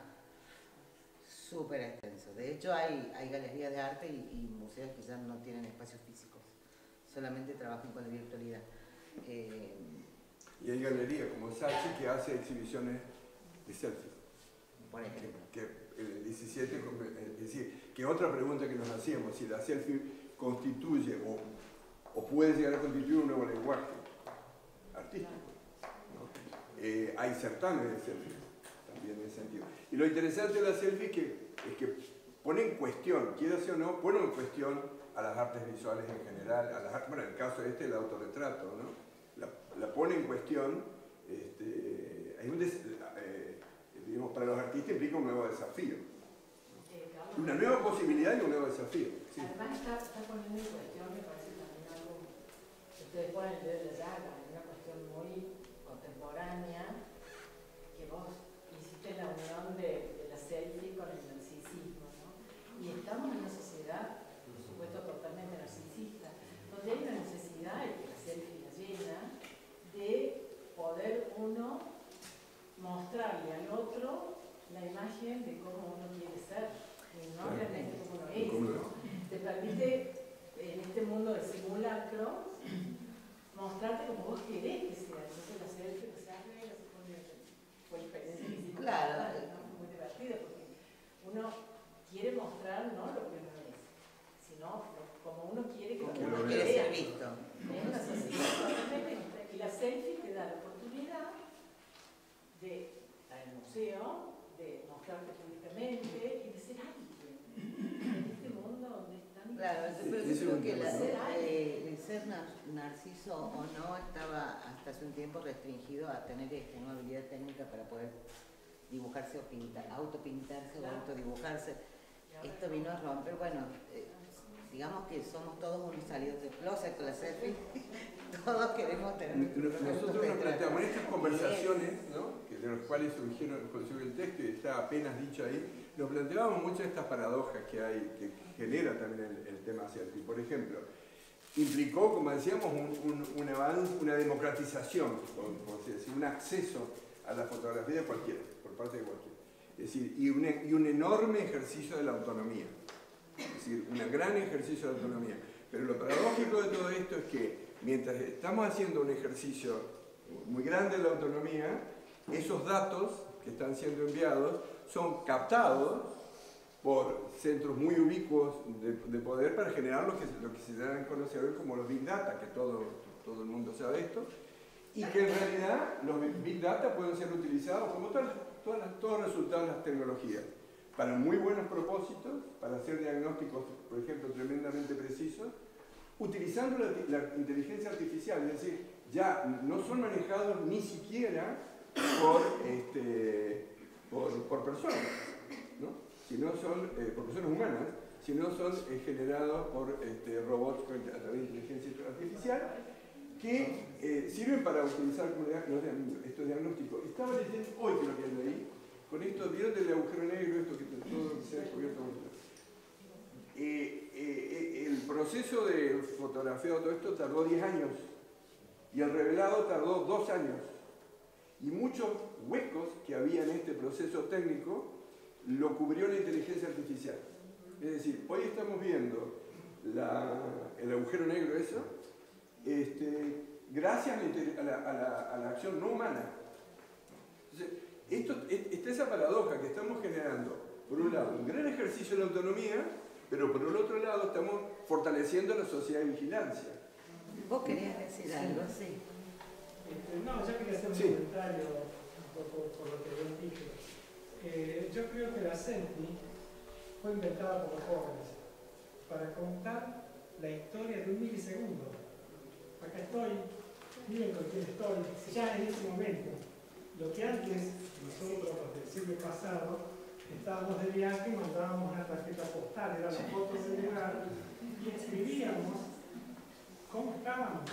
súper extenso. De hecho, hay, hay galerías de arte y, y museos que ya no tienen espacios físicos, solamente trabajan con la virtualidad. Eh, y hay galerías como Sachi que hace exhibiciones de selfies. Por ejemplo. Que, que, el diecisiete, es decir, que otra pregunta que nos hacíamos, si la selfie constituye o, o puede llegar a constituir un nuevo lenguaje artístico, ¿no? Eh, hay certámenes de selfie también en ese sentido. Y lo interesante de la selfie es que, es que pone en cuestión, quiera o no, pone en cuestión a las artes visuales en general, a las, bueno, en el caso este el autorretrato, ¿no? La, la pone en cuestión, este, hay un des, eh, digamos, para los artistas implica un nuevo desafío, ¿no? Eh, Carlos, una nueva posibilidad y un nuevo desafío. Sí. Además está, está poniendo en cuestión, me parece también algo que ustedes ponen el dedo de la llaga, una cuestión muy contemporánea, que vos hiciste la unión de, de la selfie con el narcisismo, ¿no? Y estamos en una sociedad, por supuesto, totalmente narcisista, donde hay una necesidad, y que la selfie la llena, de poder uno mostrarle al otro la imagen de cómo uno quiere ser, y no realmente cómo uno es, ¿no? Te permite, en este mundo de simulacro, mostrarte como vos querés que sea. Entonces la selfie que se hace, la se pone, fue experiencia que hicimos, claro, ¿no? Muy divertida, porque uno quiere mostrar no lo que uno es, sino como uno quiere que como uno uno quiere ser visto. Es una sociedad totalmente. Y la selfie te da la oportunidad de estar en el museo, de mostrarte públicamente y de ser alguien en este mundo donde están... Claro, pero yo creo que la, eh, el ser nar narciso o no estaba hasta hace un tiempo restringido a tener este, una habilidad técnica para poder dibujarse o pintar, autopintarse o autodibujarse. Esto vino a romper, bueno, eh, digamos que somos todos unos salidos de closet con la selfie, todos queremos tener... Nosotros nos planteamos en estas conversaciones, ¿no? Que de los cuales surgieron, consiguió el texto y está apenas dicho ahí, nos planteábamos muchas de estas paradojas que hay, que genera también el, el tema selfie. Por ejemplo, implicó, como decíamos, un, un, un avance, una democratización, como se decía, un acceso a la fotografía de cualquiera, por parte de cualquiera. Es decir, y un, y un enorme ejercicio de la autonomía. Es decir, un gran ejercicio de autonomía. Pero lo paradójico de todo esto es que mientras estamos haciendo un ejercicio muy grande de la autonomía, esos datos que están siendo enviados son captados por centros muy ubicuos de, de poder para generar lo que, lo que se dan a conocer hoy como los Big Data, que todo, todo el mundo sabe esto, y que en realidad los Big Data pueden ser utilizados como todas, todas las, todos los resultados de las tecnologías, para muy buenos propósitos, para hacer diagnósticos, por ejemplo, tremendamente precisos, utilizando la, la inteligencia artificial, es decir, ya no son manejados ni siquiera por, este, por, por personas, ¿no? Sino son, eh, por personas humanas, sino son eh, generados por este, robots a través de inteligencia artificial, que eh, sirven para utilizar como estos diagnósticos. Estaba leyendo hoy que lo que leí, con esto, ¿vieron del agujero negro? Esto que todo se ha descubierto. Eh, eh, el proceso de fotografiado todo esto tardó diez años y el revelado tardó dos años. Y muchos huecos que había en este proceso técnico lo cubrió la inteligencia artificial. Es decir, hoy estamos viendo la, el agujero negro eso, este, gracias a la, a, la, a la acción no humana. Entonces, esto, está esa paradoja que estamos generando, por un lado, un gran ejercicio de la autonomía, pero por el otro lado estamos fortaleciendo la sociedad de vigilancia. ¿Vos querías decir algo? Sí. Este, no, yo quería hacer un sí. comentario un poco por lo que habían dicho. Eh, yo creo que la selfie fue inventada por los jóvenes para contar la historia de un milisegundo. Acá estoy, miren con quién estoy, ya en ese momento. Lo que antes, nosotros del siglo pasado, estábamos de viaje y mandábamos una tarjeta postal, era la foto del lugar, y escribíamos cómo estábamos.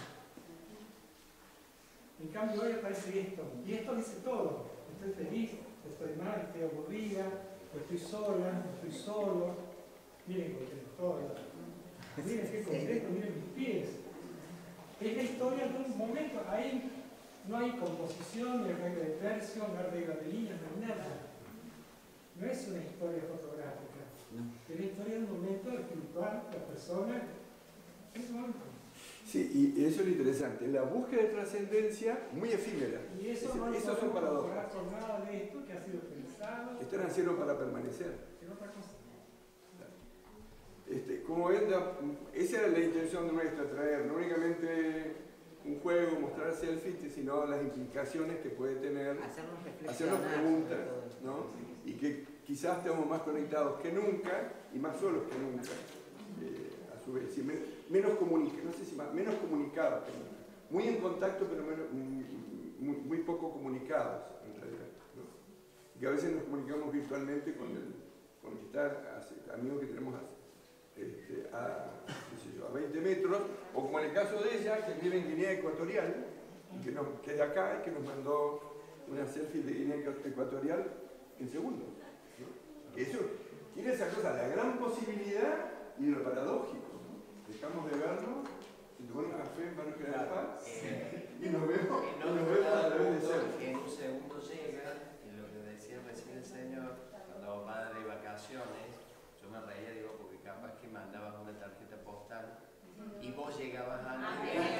En cambio hoy aparece esto, y esto dice todo. Estoy feliz, estoy mal, estoy aburrida, estoy sola, estoy solo. Miren con quién estoy. Miren qué contento, miren mis pies. Es la historia de un momento, ahí no hay composición, ni regla de tercio, no hay regla de líneas, no hay nada. No es una historia fotográfica, no. Es la historia de un momento espiritual, la persona, es un momento. Sí, y eso es lo interesante, la búsqueda de trascendencia muy efímera. Y eso es, no eso son paradojas. por nada de esto que ha sido pensado. Están haciendo para permanecer. ¿Qué otra cosa? Este, como ven, esa era la intención nuestra, traer no únicamente un juego, mostrar selfies, sino las implicaciones que puede tener, hacernos preguntas, ¿no? Y que quizás estemos más conectados que nunca y más solos que nunca, eh, a su vez, y menos, menos, comunica, no sé si más, menos comunicados que nunca, muy en contacto pero menos, muy, muy poco comunicados en realidad, ¿no? Que a veces nos comunicamos virtualmente con el, con el que está, amigos que tenemos así. Este, a, qué sé yo, a veinte metros, o como en el caso de ella, que vive en Guinea Ecuatorial, y que, nos, que es de acá y que nos mandó una selfie de Guinea Ecuatorial en segundos, ¿no? Eso tiene esa cosa, la gran posibilidad y lo paradójico, ¿no? Dejamos de vernos, se tomó un café en Barrio General Paz, y nos vemos, y nos vemos a través de selfie. En un segundo llega, y lo que decía recién el señor, cuando va de vacaciones, yo me reía, digo, porque capaz que mandabas una tarjeta postal y vos llegabas a... Ah,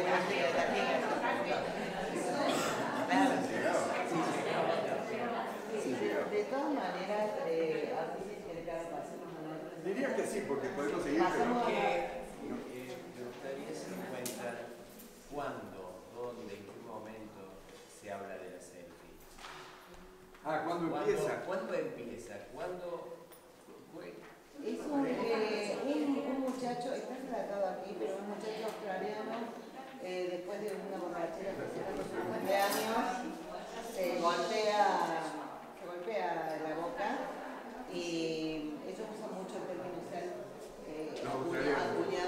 de todas maneras, eh, diría que sí, porque podemos seguir. Pasamos pero que, eh, me gustaría hacer cuenta cuándo, dónde, en qué momento se habla de la selfie. Ah, ¿cuándo empieza? ¿Cuándo empieza? ¿Cuándo...? Es un, eh, un, un muchacho, está relatado aquí, pero un muchacho australiano, eh, después de una borrachera festejando su cumpleaños, se golpea, se golpea la boca y ellos usan mucho el término self, eh, acuñado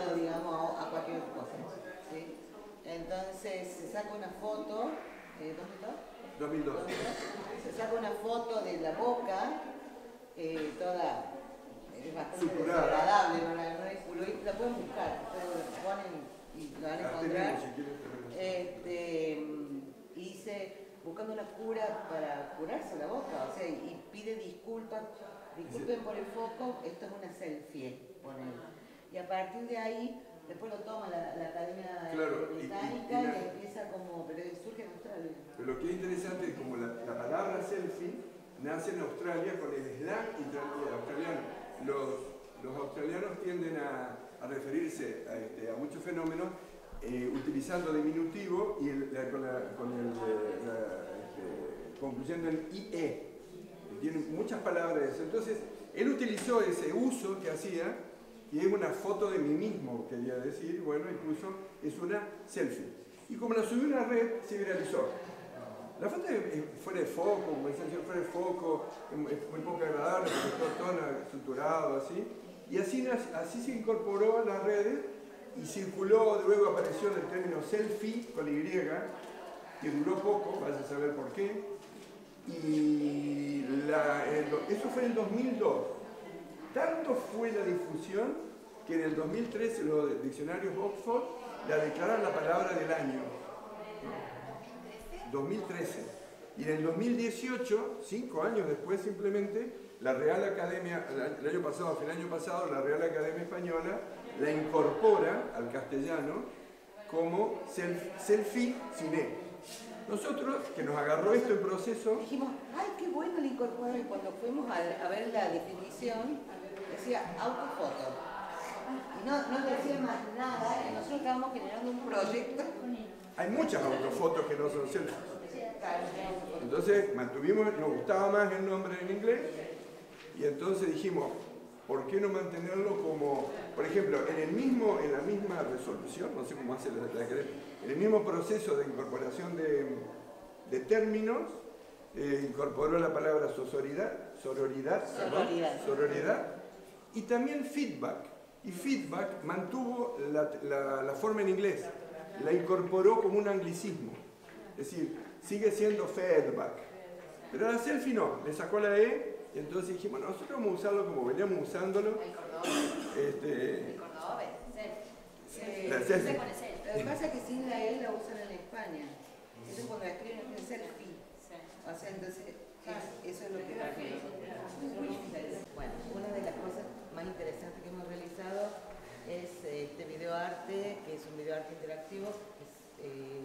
dos mil dos. Se saca una foto de la boca, eh, toda, es bastante Suturada. desagradable, no la, no la disculpo, y la pueden buscar, ustedes la ponen y lo van a La encontrar. tenemos, si quieren, tenemos. Este, y dice, buscando una cura para curarse la boca, o sea, y, y pide disculpas, disculpen por el foco, esto es una selfie, pone. Y a partir de ahí, después lo toma la, la Academia Claro, y- y- Británica y, y la- empieza como, pero surge en Australia. Pero lo que es interesante es como la, la palabra selfie nace en Australia con el slang itra- australiano. Los, los australianos tienden a, a referirse a, este, a muchos fenómenos eh, utilizando diminutivo y el, la, con, la, con el, eh, la, este, concluyendo en ie. Tienen muchas palabras de eso. Entonces, él utilizó ese uso que hacía, y es una foto de mí mismo, quería decir, bueno, y puso, es una selfie. Y como la subió a una red, se viralizó. La foto es fuera de foco, como decía yo, fuera de foco, es muy poco agradable, porque está todo estructurado, así. Y así, así se incorporó a las redes y circuló, luego apareció el término selfie con Y, que duró poco, vaya a saber por qué. Y la, el, eso fue en el dos mil dos. Tanto fue la difusión que en el dos mil trece los diccionarios Oxford la declaran la palabra del año. dos mil trece. Y en el dos mil dieciocho, cinco años después simplemente, la Real Academia, el año pasado, el año pasado, la Real Academia Española la incorpora al castellano como self, selfie cine. Nosotros, que nos agarró esto en proceso, Dijimos, ay, qué bueno el incorporar. Y cuando fuimos a, a ver la definición, decía autofoto. Y no, no decía más nada, y nosotros estábamos generando un proyecto. hay muchas autofotos que no son selfies. Entonces mantuvimos, nos gustaba más el nombre en inglés, y entonces dijimos, ¿por qué no mantenerlo como, por ejemplo, en el mismo, en la misma resolución, no sé cómo hace la, la en el mismo proceso de incorporación de, de términos, eh, incorporó la palabra sororidad, sororidad, perdón, Sororidad. sororidad, y también feedback. Y feedback mantuvo la, la, la forma en inglés, la incorporó como un anglicismo. Es decir, sigue siendo feedback. Pero la selfie no, le sacó la E, y entonces dijimos, no, nosotros vamos a usarlo como veníamos usándolo. El cordobés. Este, El cordobés. Eh, La selfie. Con el selfie. Lo que pasa es que sin la E la usan en España. Entonces cuando la escriben es selfie. Sí. O sea, entonces es- eso es lo que bueno, una de las cosas más interesantes que hemos realizado es este videoarte, que es un videoarte interactivo, que es, eh,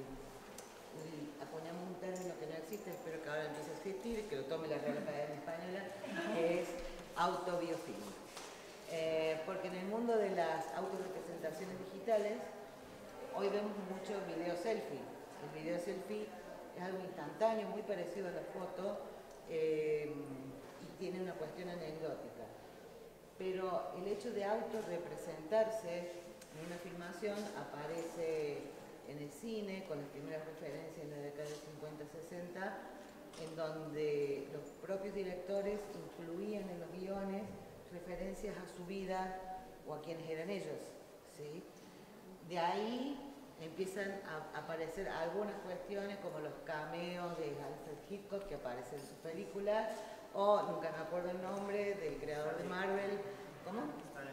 y acuñamos un término que no existe, espero que ahora empiece a existir, que lo tome la Real Academia Española, que es autobiofilm. Eh, porque en el mundo de las autorrepresentaciones digitales, hoy vemos mucho video selfie. El video selfie es algo instantáneo, muy parecido a la foto, eh, y tiene una cuestión anecdótica. Pero el hecho de autorrepresentarse en una filmación aparece en el cine, con las primeras referencias en la década del cincuenta sesenta, en donde los propios directores incluían en los guiones referencias a su vida o a quienes eran ellos, ¿sí? De ahí empiezan a aparecer algunas cuestiones como los cameos de Alfred Hitchcock que aparecen en sus películas, o, nunca me acuerdo el nombre, del creador de Marvel, ¿cómo?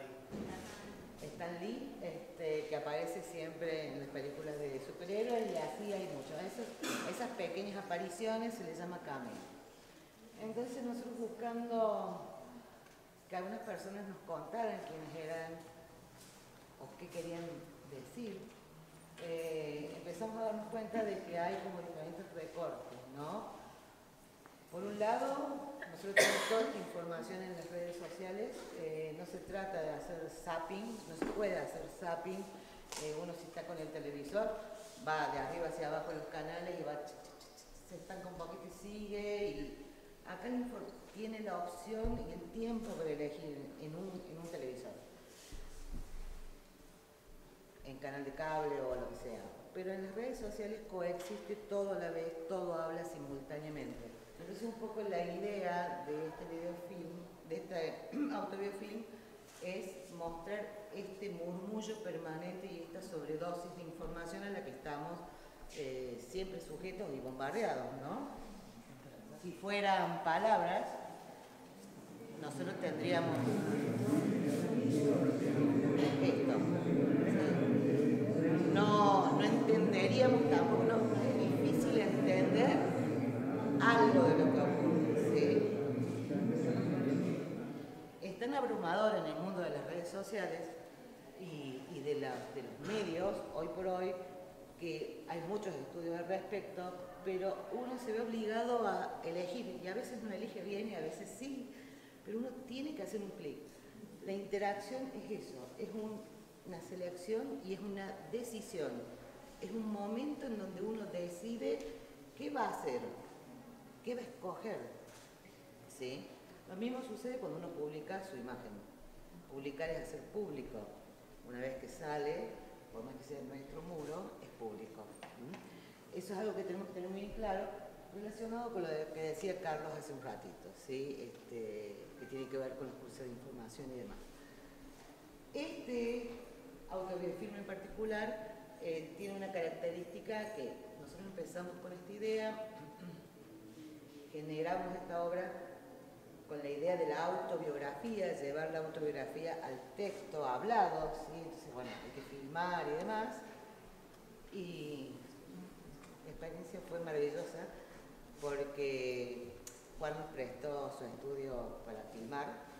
Stan Lee, este, que aparece siempre en las películas de superhéroes, y así hay muchos. Esas, esas pequeñas apariciones se les llama cameo. Entonces nosotros buscando que algunas personas nos contaran quiénes eran o qué querían decir, eh, empezamos a darnos cuenta de que hay como diferentes recortes, ¿no? Por un lado, nosotros tenemos toda esta información en las redes sociales, eh, no se trata de hacer zapping, no se puede hacer zapping, eh, uno si está con el televisor, va de arriba hacia abajo los canales y va, ch, ch, ch, se estanca un poquito y sigue, y acá el info tiene la opción y el tiempo para elegir en un, en un televisor, en canal de cable o lo que sea. Pero en las redes sociales coexiste todo a la vez, todo habla simultáneamente. Entonces un poco la idea de este videofilm, de este autobiofilm, es mostrar este murmullo permanente y esta sobredosis de información a la que estamos eh, siempre sujetos y bombardeados, ¿no? si fueran palabras, nosotros tendríamos esto. No, no entenderíamos tampoco, no, es difícil entender algo de lo que ocurre. ¿Sí? Es tan abrumador en el mundo de las redes sociales y, y de, la, de los medios, hoy por hoy, que hay muchos estudios al respecto, pero uno se ve obligado a elegir, y a veces no elige bien y a veces sí, pero uno tiene que hacer un clic. La interacción es eso, es un, una selección y es una decisión. Es un momento en donde uno decide qué va a hacer, qué va a escoger. ¿Sí? Lo mismo sucede cuando uno publica su imagen. Publicar es hacer público. Una vez que sale, por más que sea en nuestro muro, es público. ¿Mm? Eso es algo que tenemos que tener muy claro, relacionado con lo que decía Carlos hace un ratito, ¿sí? Este, que tiene que ver con los cursos de información y demás. Este autobiofilme en particular eh, tiene una característica que nosotros empezamos con esta idea, generamos esta obra con la idea de la autobiografía, llevar la autobiografía al texto hablado, ¿sí? Entonces, bueno, hay que filmar y demás. Y la experiencia fue maravillosa porque Juan nos prestó su estudio para filmar.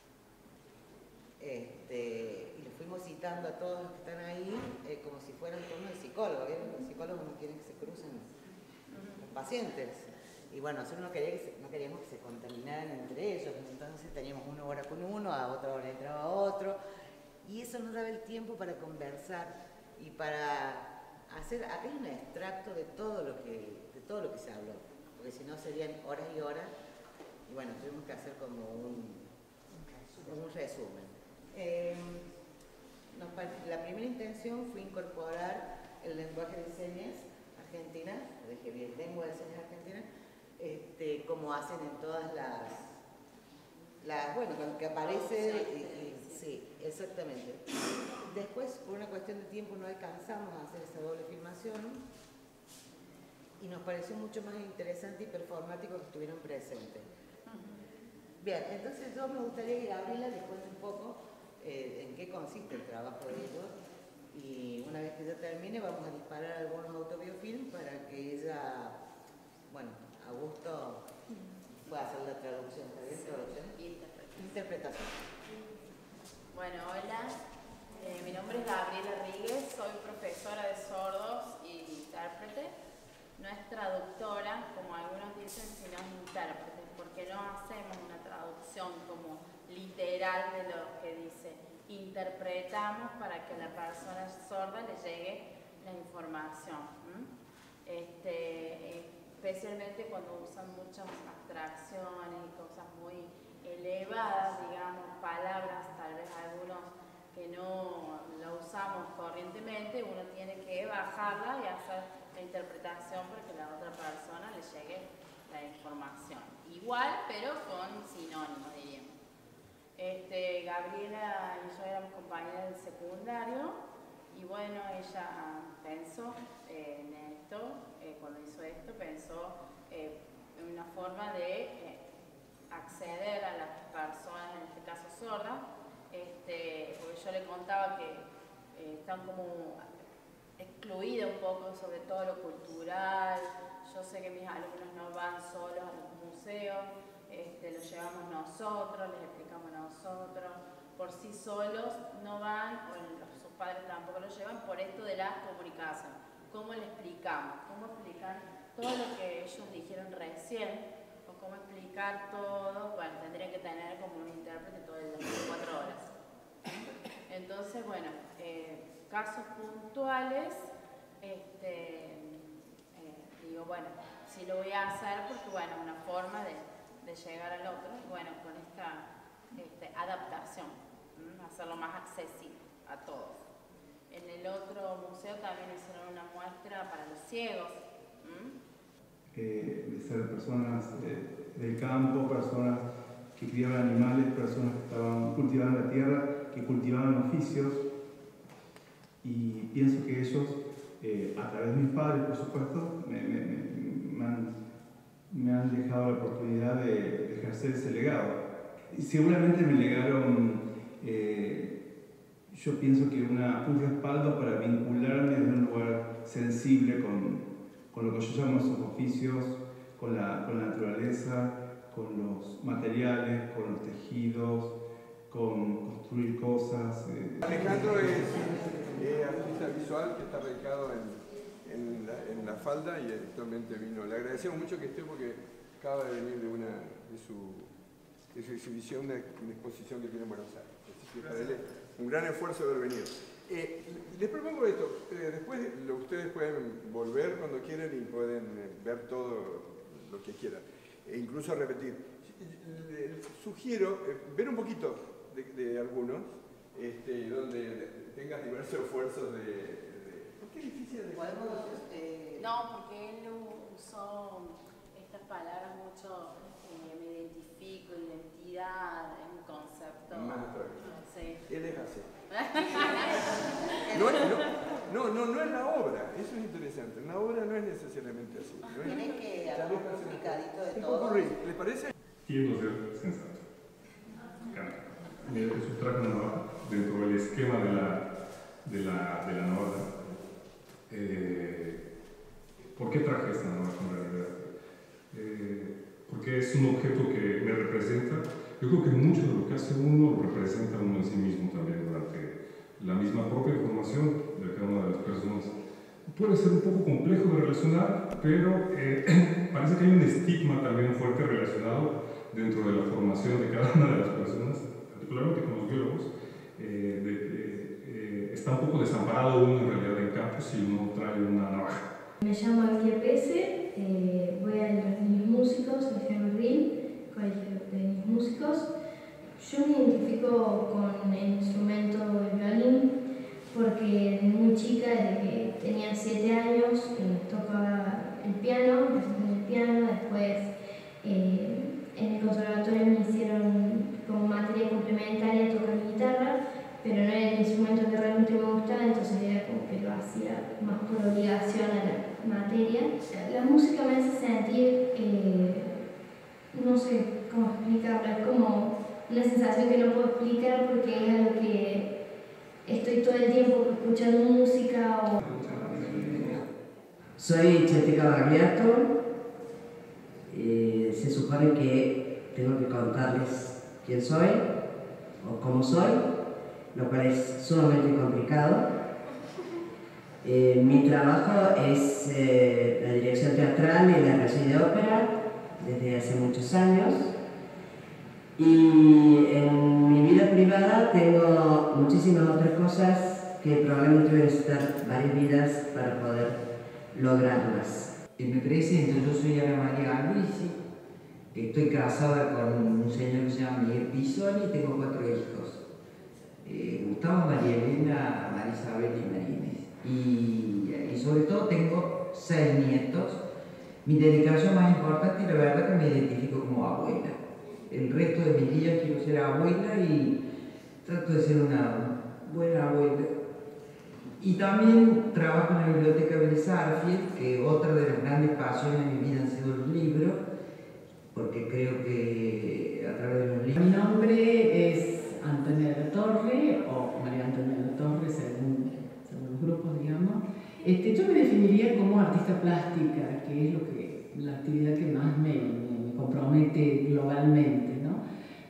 Este, y lo fuimos citando a todos los que están ahí eh, como si fueran turnos de psicólogos. Los psicólogos no quieren que se crucen los pacientes. Y bueno, nosotros no, quería que se, no queríamos que se contaminaran entre ellos, entonces teníamos una hora con uno, a otra hora entraba otro, y eso nos daba el tiempo para conversar y para hacer, acá hay un extracto de todo lo que, de todo lo que se habló, porque si no serían horas y horas, y bueno, tuvimos que hacer como un, un resumen. Eh, nos, la primera intención fue incorporar el lenguaje de señas argentina, dije bien, lengua de señas argentina, Este, como hacen en todas las, las bueno, cuando que aparece, y, y, sí, exactamente. Después, por una cuestión de tiempo, no alcanzamos a hacer esa doble filmación y nos pareció mucho más interesante y performático que estuvieran presentes. Bien, entonces yo me gustaría que Gabriela les cuente un poco eh, en qué consiste el trabajo de ellos y una vez que ya termine vamos a disparar algunos autobiofilms para que ella, bueno, a gusto pueda hacer la traducción, ¿está bien? ¿Traducción? Interpretación. Interpretación. Bueno, hola, eh, mi nombre es Gabriela Ríguez, soy profesora de sordos y intérprete. No es traductora, como algunos dicen, sino es intérprete, porque no hacemos una traducción como literal de lo que dice. Interpretamos para que a la persona sorda le llegue la información. ¿Mm? Este, eh, especialmente cuando usan muchas abstracciones y cosas muy elevadas, digamos, palabras, tal vez algunos que no la usamos corrientemente, uno tiene que bajarla y hacer la interpretación para que la otra persona le llegue la información. Igual, pero con sinónimos, diríamos. Este, Gabriela y yo éramos compañeras del secundario y bueno, ella pensó eh, en esto, eh, cuando hizo esto, pensó eh, en una forma de eh, acceder a las personas, en este caso sordas, este, porque yo le contaba que eh, están como excluidas un poco sobre todo lo cultural. Yo sé que mis alumnos no van solos a los museos, este, los llevamos nosotros, les explicamos nosotros, por sí solos no van, o los, sus padres tampoco los llevan, por esto de la comunicación. ¿Cómo le explicamos? ¿Cómo explicar todo lo que ellos dijeron recién? O cómo explicar todo, bueno, tendría que tener como un intérprete todo el veinticuatro horas. Entonces, bueno, eh, casos puntuales, este, eh, digo, bueno, sí lo voy a hacer porque, bueno, una forma de, de llegar al otro, y bueno, con esta este, adaptación, ¿m? Hacerlo más accesible a todos. En el otro museo también hicieron una muestra para los ciegos. Eh, de ser personas eh, del campo, personas que criaban animales, personas que estaban cultivando la tierra, que cultivaban oficios. Y pienso que ellos, eh, a través de mis padres, por supuesto, me, me, me han me han dejado la oportunidad de, de ejercer ese legado. Y seguramente me legaron, eh, yo pienso que una, un respaldo para vincularme desde un lugar sensible con, con lo que yo llamo esos oficios, con la, con la naturaleza, con los materiales, con los tejidos, con construir cosas. Eh. Alejandro es eh, artista visual que está radicado en, en, la, en la falda y actualmente vino. Le agradecemos mucho que esté porque acaba de venir de, una, de, su, de su exhibición, de una exposición que tiene en Buenos Aires. Así que para él es un gran esfuerzo haber venido. Eh, les propongo esto, eh, después lo, ustedes pueden volver cuando quieran y pueden eh, ver todo lo que quieran, e incluso repetir. Les sugiero eh, ver un poquito de, de algunos, este, donde tengas diversos esfuerzos de... de ¿por qué es difícil de Podemos, eh, No, porque él usó estas palabras mucho, eh, me identifico, identidad, es un concepto. Más todavía. Sí. Él es así. No, no, no, no, no es la obra, eso es interesante. En la obra no es necesariamente así. ¿No? Tiene que Tal haber vez un comunicadito de un todo. poco, ¿les parece? Tiendo a ser sensato. Me sustrajo una navaja dentro del esquema de la, de la, de la navaja. Eh, ¿Por qué traje esta navaja en realidad? Eh, porque es un objeto que me representa. Yo creo que mucho de lo que hace uno lo representa uno en sí mismo también durante la misma propia formación de cada una de las personas. Puede ser un poco complejo de relacionar, pero eh, parece que hay un estigma también fuerte relacionado dentro de la formación de cada una de las personas, particularmente con los biólogos, eh, de que eh, está un poco desamparado uno en realidad en campos si uno trae una navaja. Me llamo Emilia Pese, eh, voy a los niños músicos, Colegio Berlín, Colegio de Niños Músicos. Yo me identifico con el instrumento del violín porque desde muy chica, desde que tenía siete años, eh, tocaba el piano, empecé con el piano, después eh, en el conservatorio me hicieron como materia complementaria tocar guitarra, pero no era el instrumento que realmente me gustaba, entonces era como que lo hacía más por obligación a la materia. La música me hace sentir, eh, no sé cómo explicarlo, es como una sensación que no puedo explicar porque es algo que estoy todo el tiempo escuchando música o... Soy Chetica Bagliato. Eh, se supone que tengo que contarles quién soy o cómo soy, lo cual es sumamente complicado. Eh, mi trabajo es eh, la dirección teatral y la regia de ópera desde hace muchos años. Y en mi vida privada tengo muchísimas otras cosas que probablemente voy a necesitar varias vidas para poder lograrlas. Me presento, yo soy Ana María Alvisi, estoy casada con un señor que se llama Miguel Pisoni y tengo cuatro hijos. Eh, Gustavo, María Elena, María Isabel y María Inés. Y, y sobre todo tengo seis nietos. Mi dedicación más importante, y la verdad que me identifico como abuela. El resto de mis días quiero ser abuela y trato de ser una buena abuela. Y también trabajo en la Biblioteca Vélez Arfield, que otra de las grandes pasiones de mi vida han sido los libros, porque creo que a través de los libros... Mi nombre es Antonia de la Torre, o María Antonia de la Torre, según, según los grupos, digamos. Este, yo me definiría como artista plástica, que es lo que, la actividad que más me, me compromete globalmente, ¿no?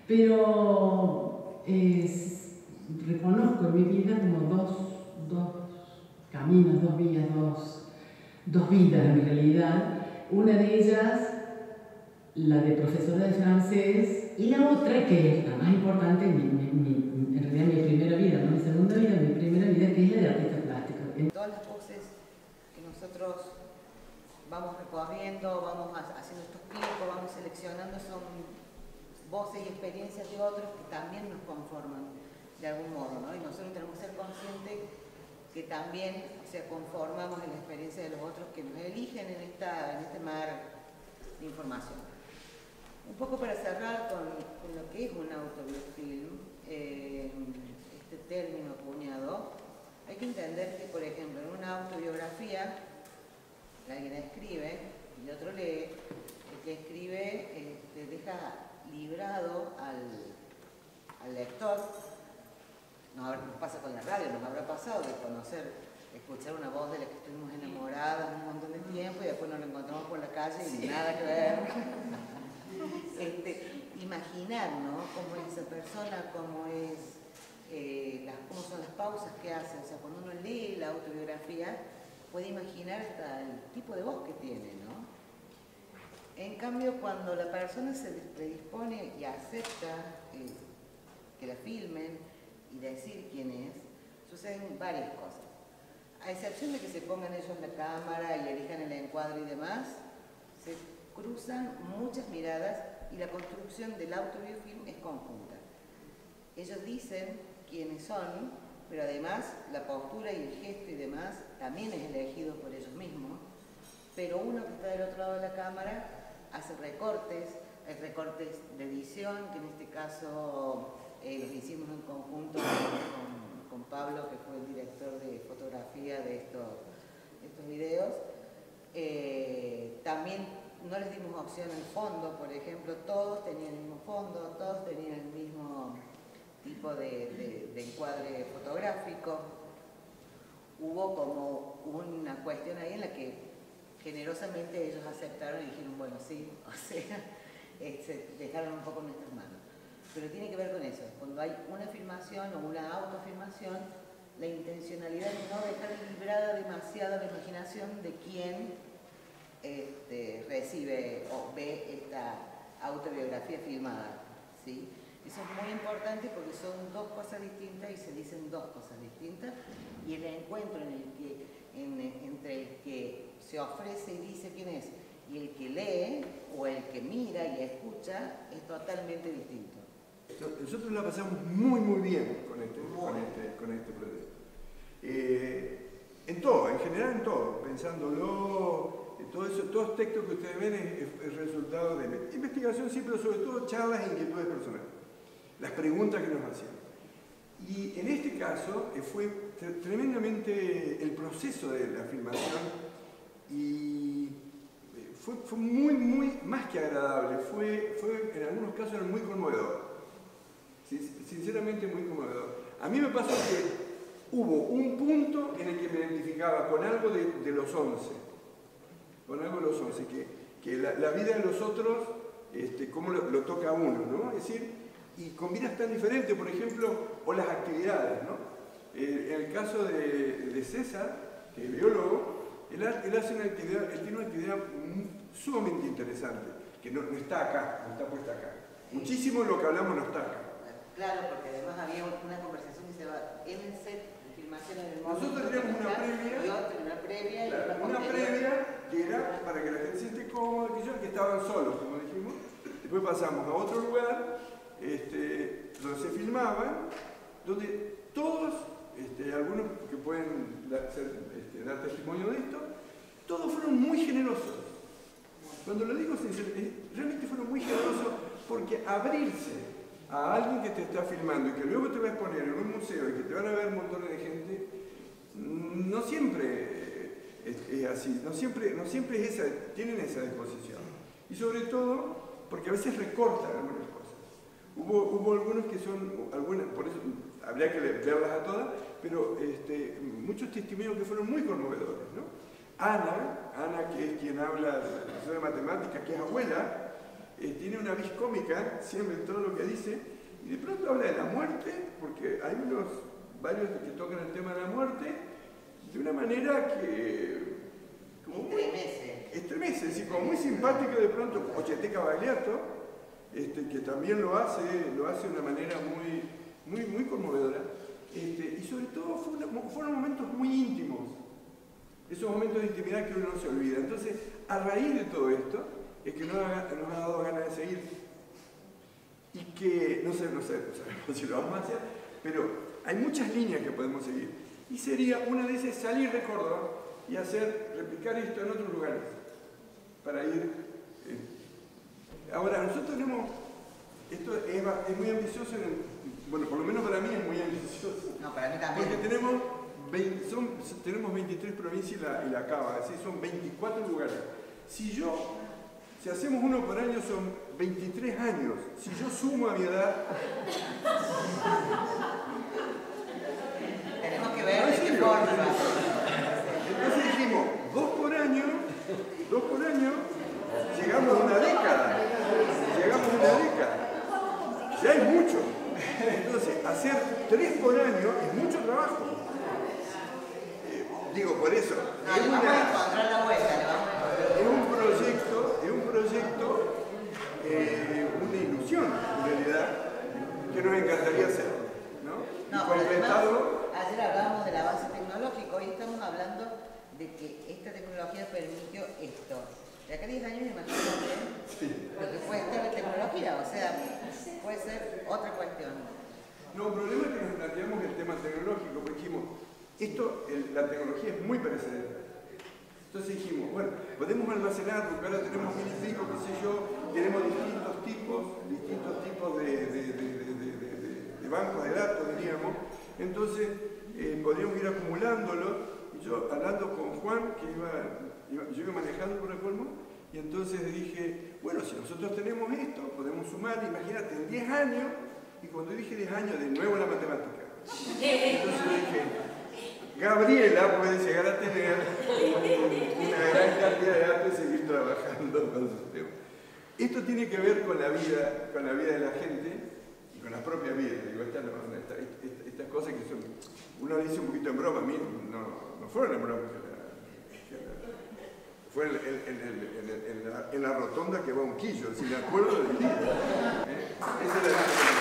Pero es, reconozco en mi vida como dos, dos caminos, dos vías, dos, dos vidas en realidad. Una de ellas, la de profesora de francés, y la otra, que es la más importante, mi, mi, mi, en realidad mi primera vida, no mi segunda vida, mi primera vida, que es la de artista plástico. Todas las voces que nosotros vamos recorriendo, vamos haciendo estos clics, vamos seleccionando, son voces y experiencias de otros que también nos conforman de algún modo, ¿no? Y nosotros tenemos que ser conscientes que también, o sea, conformamos en la experiencia de los otros que nos eligen en, esta, en este mar de información. Un poco para cerrar con, con lo que es un autobiofilm, eh, este término acuñado, hay que entender que, por ejemplo, en una autobiografía, que alguien escribe y otro lee, el que locutor, nos, habrá, nos pasa con la radio, nos habrá pasado de conocer, escuchar una voz de la que estuvimos enamoradas un montón de tiempo y después nos la encontramos por la calle y nada que ver. Este, imaginar, ¿no? Cómo es esa persona, cómo es, eh, las, cómo son las pausas que hace. O sea, cuando uno lee la autobiografía, puede imaginar hasta el tipo de voz que tiene, ¿no? En cambio, cuando la persona se predispone y acepta eh, que la filmen y decir quién es, suceden varias cosas. A excepción de que se pongan ellos la cámara y elijan el encuadre y demás, se cruzan muchas miradas y la construcción del autobiofilm es conjunta. Ellos dicen quiénes son, pero además la postura y el gesto y demás también es elegido por ellos mismos, pero uno que está del otro lado de la cámara hace recortes, hay recortes de edición, que en este caso eh, los hicimos en conjunto con, con Pablo, que fue el director de fotografía de estos, estos videos. Eh, también no les dimos opción al fondo, por ejemplo, todos tenían el mismo fondo, todos tenían el mismo tipo de, de, de encuadre fotográfico. Hubo como una cuestión ahí en la que generosamente ellos aceptaron y dijeron, bueno, sí, o sea, eh, se dejaron un poco en nuestras manos. Pero tiene que ver con eso, cuando hay una filmación o una autofilmación, la intencionalidad es no dejar librada demasiado la imaginación de quien este, recibe o ve esta autobiografía filmada, ¿sí? Eso es muy importante porque son dos cosas distintas y se dicen dos cosas distintas, y el encuentro en el que, en, entre el que se ofrece y dice quién es y el que lee o el que mira y escucha es totalmente distinto. Nosotros la pasamos muy muy bien con este, con este, con este proyecto. Eh, en todo, en general en todo, pensándolo, todo eso, todos los textos que ustedes ven es, es, es resultado de investigación, sí, pero sobre todo charlas e inquietudes personales, las preguntas que nos hacían. Y en este caso eh, fue tremendamente el proceso de la filmación y fue, fue muy, muy, más que agradable, fue, fue en algunos casos era muy conmovedor, sinceramente muy conmovedor. A mí me pasó que hubo un punto en el que me identificaba con algo de, de los once, con algo de los once, que, que la, la vida de los otros, este, cómo lo, lo toca a uno, ¿no? Es decir, y con vidas tan diferentes, por ejemplo, o las actividades, ¿no? Eh, en el caso de, de César, que es biólogo, él, él hace una actividad, él tiene una actividad sumamente interesante, que no, no está acá, no está puesta acá. Muchísimo de lo que hablamos no está acá. Claro, porque además había una conversación que se va en el set de filmación en el momento. Nosotros teníamos una previa, y otra, una previa, claro, y una previa que era para que la gente se siente cómoda, que, yo, que estaban solos, como dijimos. Después pasamos a otro lugar este, donde se filmaban, donde todos, este, algunos que pueden dar, ser, este, dar testimonio de esto, todos fueron muy generosos. Cuando lo digo sinceramente, realmente fueron muy generosos porque abrirse a alguien que te está filmando y que luego te va a exponer en un museo y que te van a ver montones de gente, no siempre es, es así, no siempre, no siempre es esa, tienen esa disposición. Y sobre todo porque a veces recortan algunas cosas. Hubo, hubo algunos que son, algunas, por eso habría que verlas a todas, pero este, muchos testimonios que fueron muy conmovedores, ¿no? Ana, Ana que es quien habla de la profesora de matemáticas, que es abuela, Eh, tiene una vis cómica siempre en todo lo que dice, y de pronto habla de la muerte, porque hay unos, varios que tocan el tema de la muerte, de una manera que... Como estremece. Estremece, es decir, como muy simpática de pronto, Ocheteca Bagliato, este, que también lo hace, lo hace de una manera muy, muy, muy conmovedora, este, y sobre todo fue una, fueron momentos muy íntimos, esos momentos de intimidad que uno no se olvida. Entonces, a raíz de todo esto, es que nos ha, nos ha dado ganas de seguir y que, no sé, no sé, no sabemos si lo vamos a hacer, pero hay muchas líneas que podemos seguir y sería una de esas salir de Córdoba y hacer, replicar esto en otros lugares para ir. Eh. Ahora, nosotros tenemos, esto es, es muy ambicioso, en el, bueno, por lo menos para mí es muy ambicioso. No, para mí también. Porque tenemos, veinte, son, tenemos veintitrés provincias y la, y la Cava, así son veinticuatro lugares. Si yo Si hacemos uno por año son veintitrés años. Si yo sumo a mi edad, Entonces dijimos, dos por año, dos por año, llegamos a una década. Llegamos a una década. Ya es mucho. Entonces, hacer tres por año es mucho trabajo. Eh, digo, por eso. No, es, le vamos a encontrar la vuelta, le vamos a encontrar. es un proyecto, es un proyecto, eh, una ilusión, en realidad, que nos encantaría hacer. ¿No? No, Y pero completado. además, ayer hablábamos del avance tecnológico, hoy estamos hablando de que esta tecnología permitió esto. De acá a diez años imagínate lo que puede estar la tecnología, o sea, puede ser otra cuestión. No, el problema es que nos planteamos el tema tecnológico, porque dijimos, esto, el- la tecnología es muy perecedera. Entonces dijimos, bueno, podemos almacenar, porque ahora tenemos mil y pico, qué sé yo, tenemos distintos tipos, distintos tipos de, de, de, de, de, de, de bancos de datos, diríamos, entonces eh, podríamos ir acumulándolo. Y yo hablando con Juan, que iba, iba, yo iba manejando por el colmo, y entonces dije, bueno, si nosotros tenemos esto, podemos sumar, imagínate, en diez años, y cuando dije diez años, de nuevo la matemática. Entonces dije, Gabriela puede llegar a tener una gran cantidad de datos y seguir trabajando con sus temas. Esto tiene que ver con la vida, con la vida de la gente y con la propia vida. Digo, estas esta, esta, esta cosas que son, uno dice un poquito en broma, a mí no, no fueron en broma, que la, que la, fue en, en, en, en, en, la, en la rotonda que va a un quillo, si me acuerdo del día. ¿Eh? Esa es la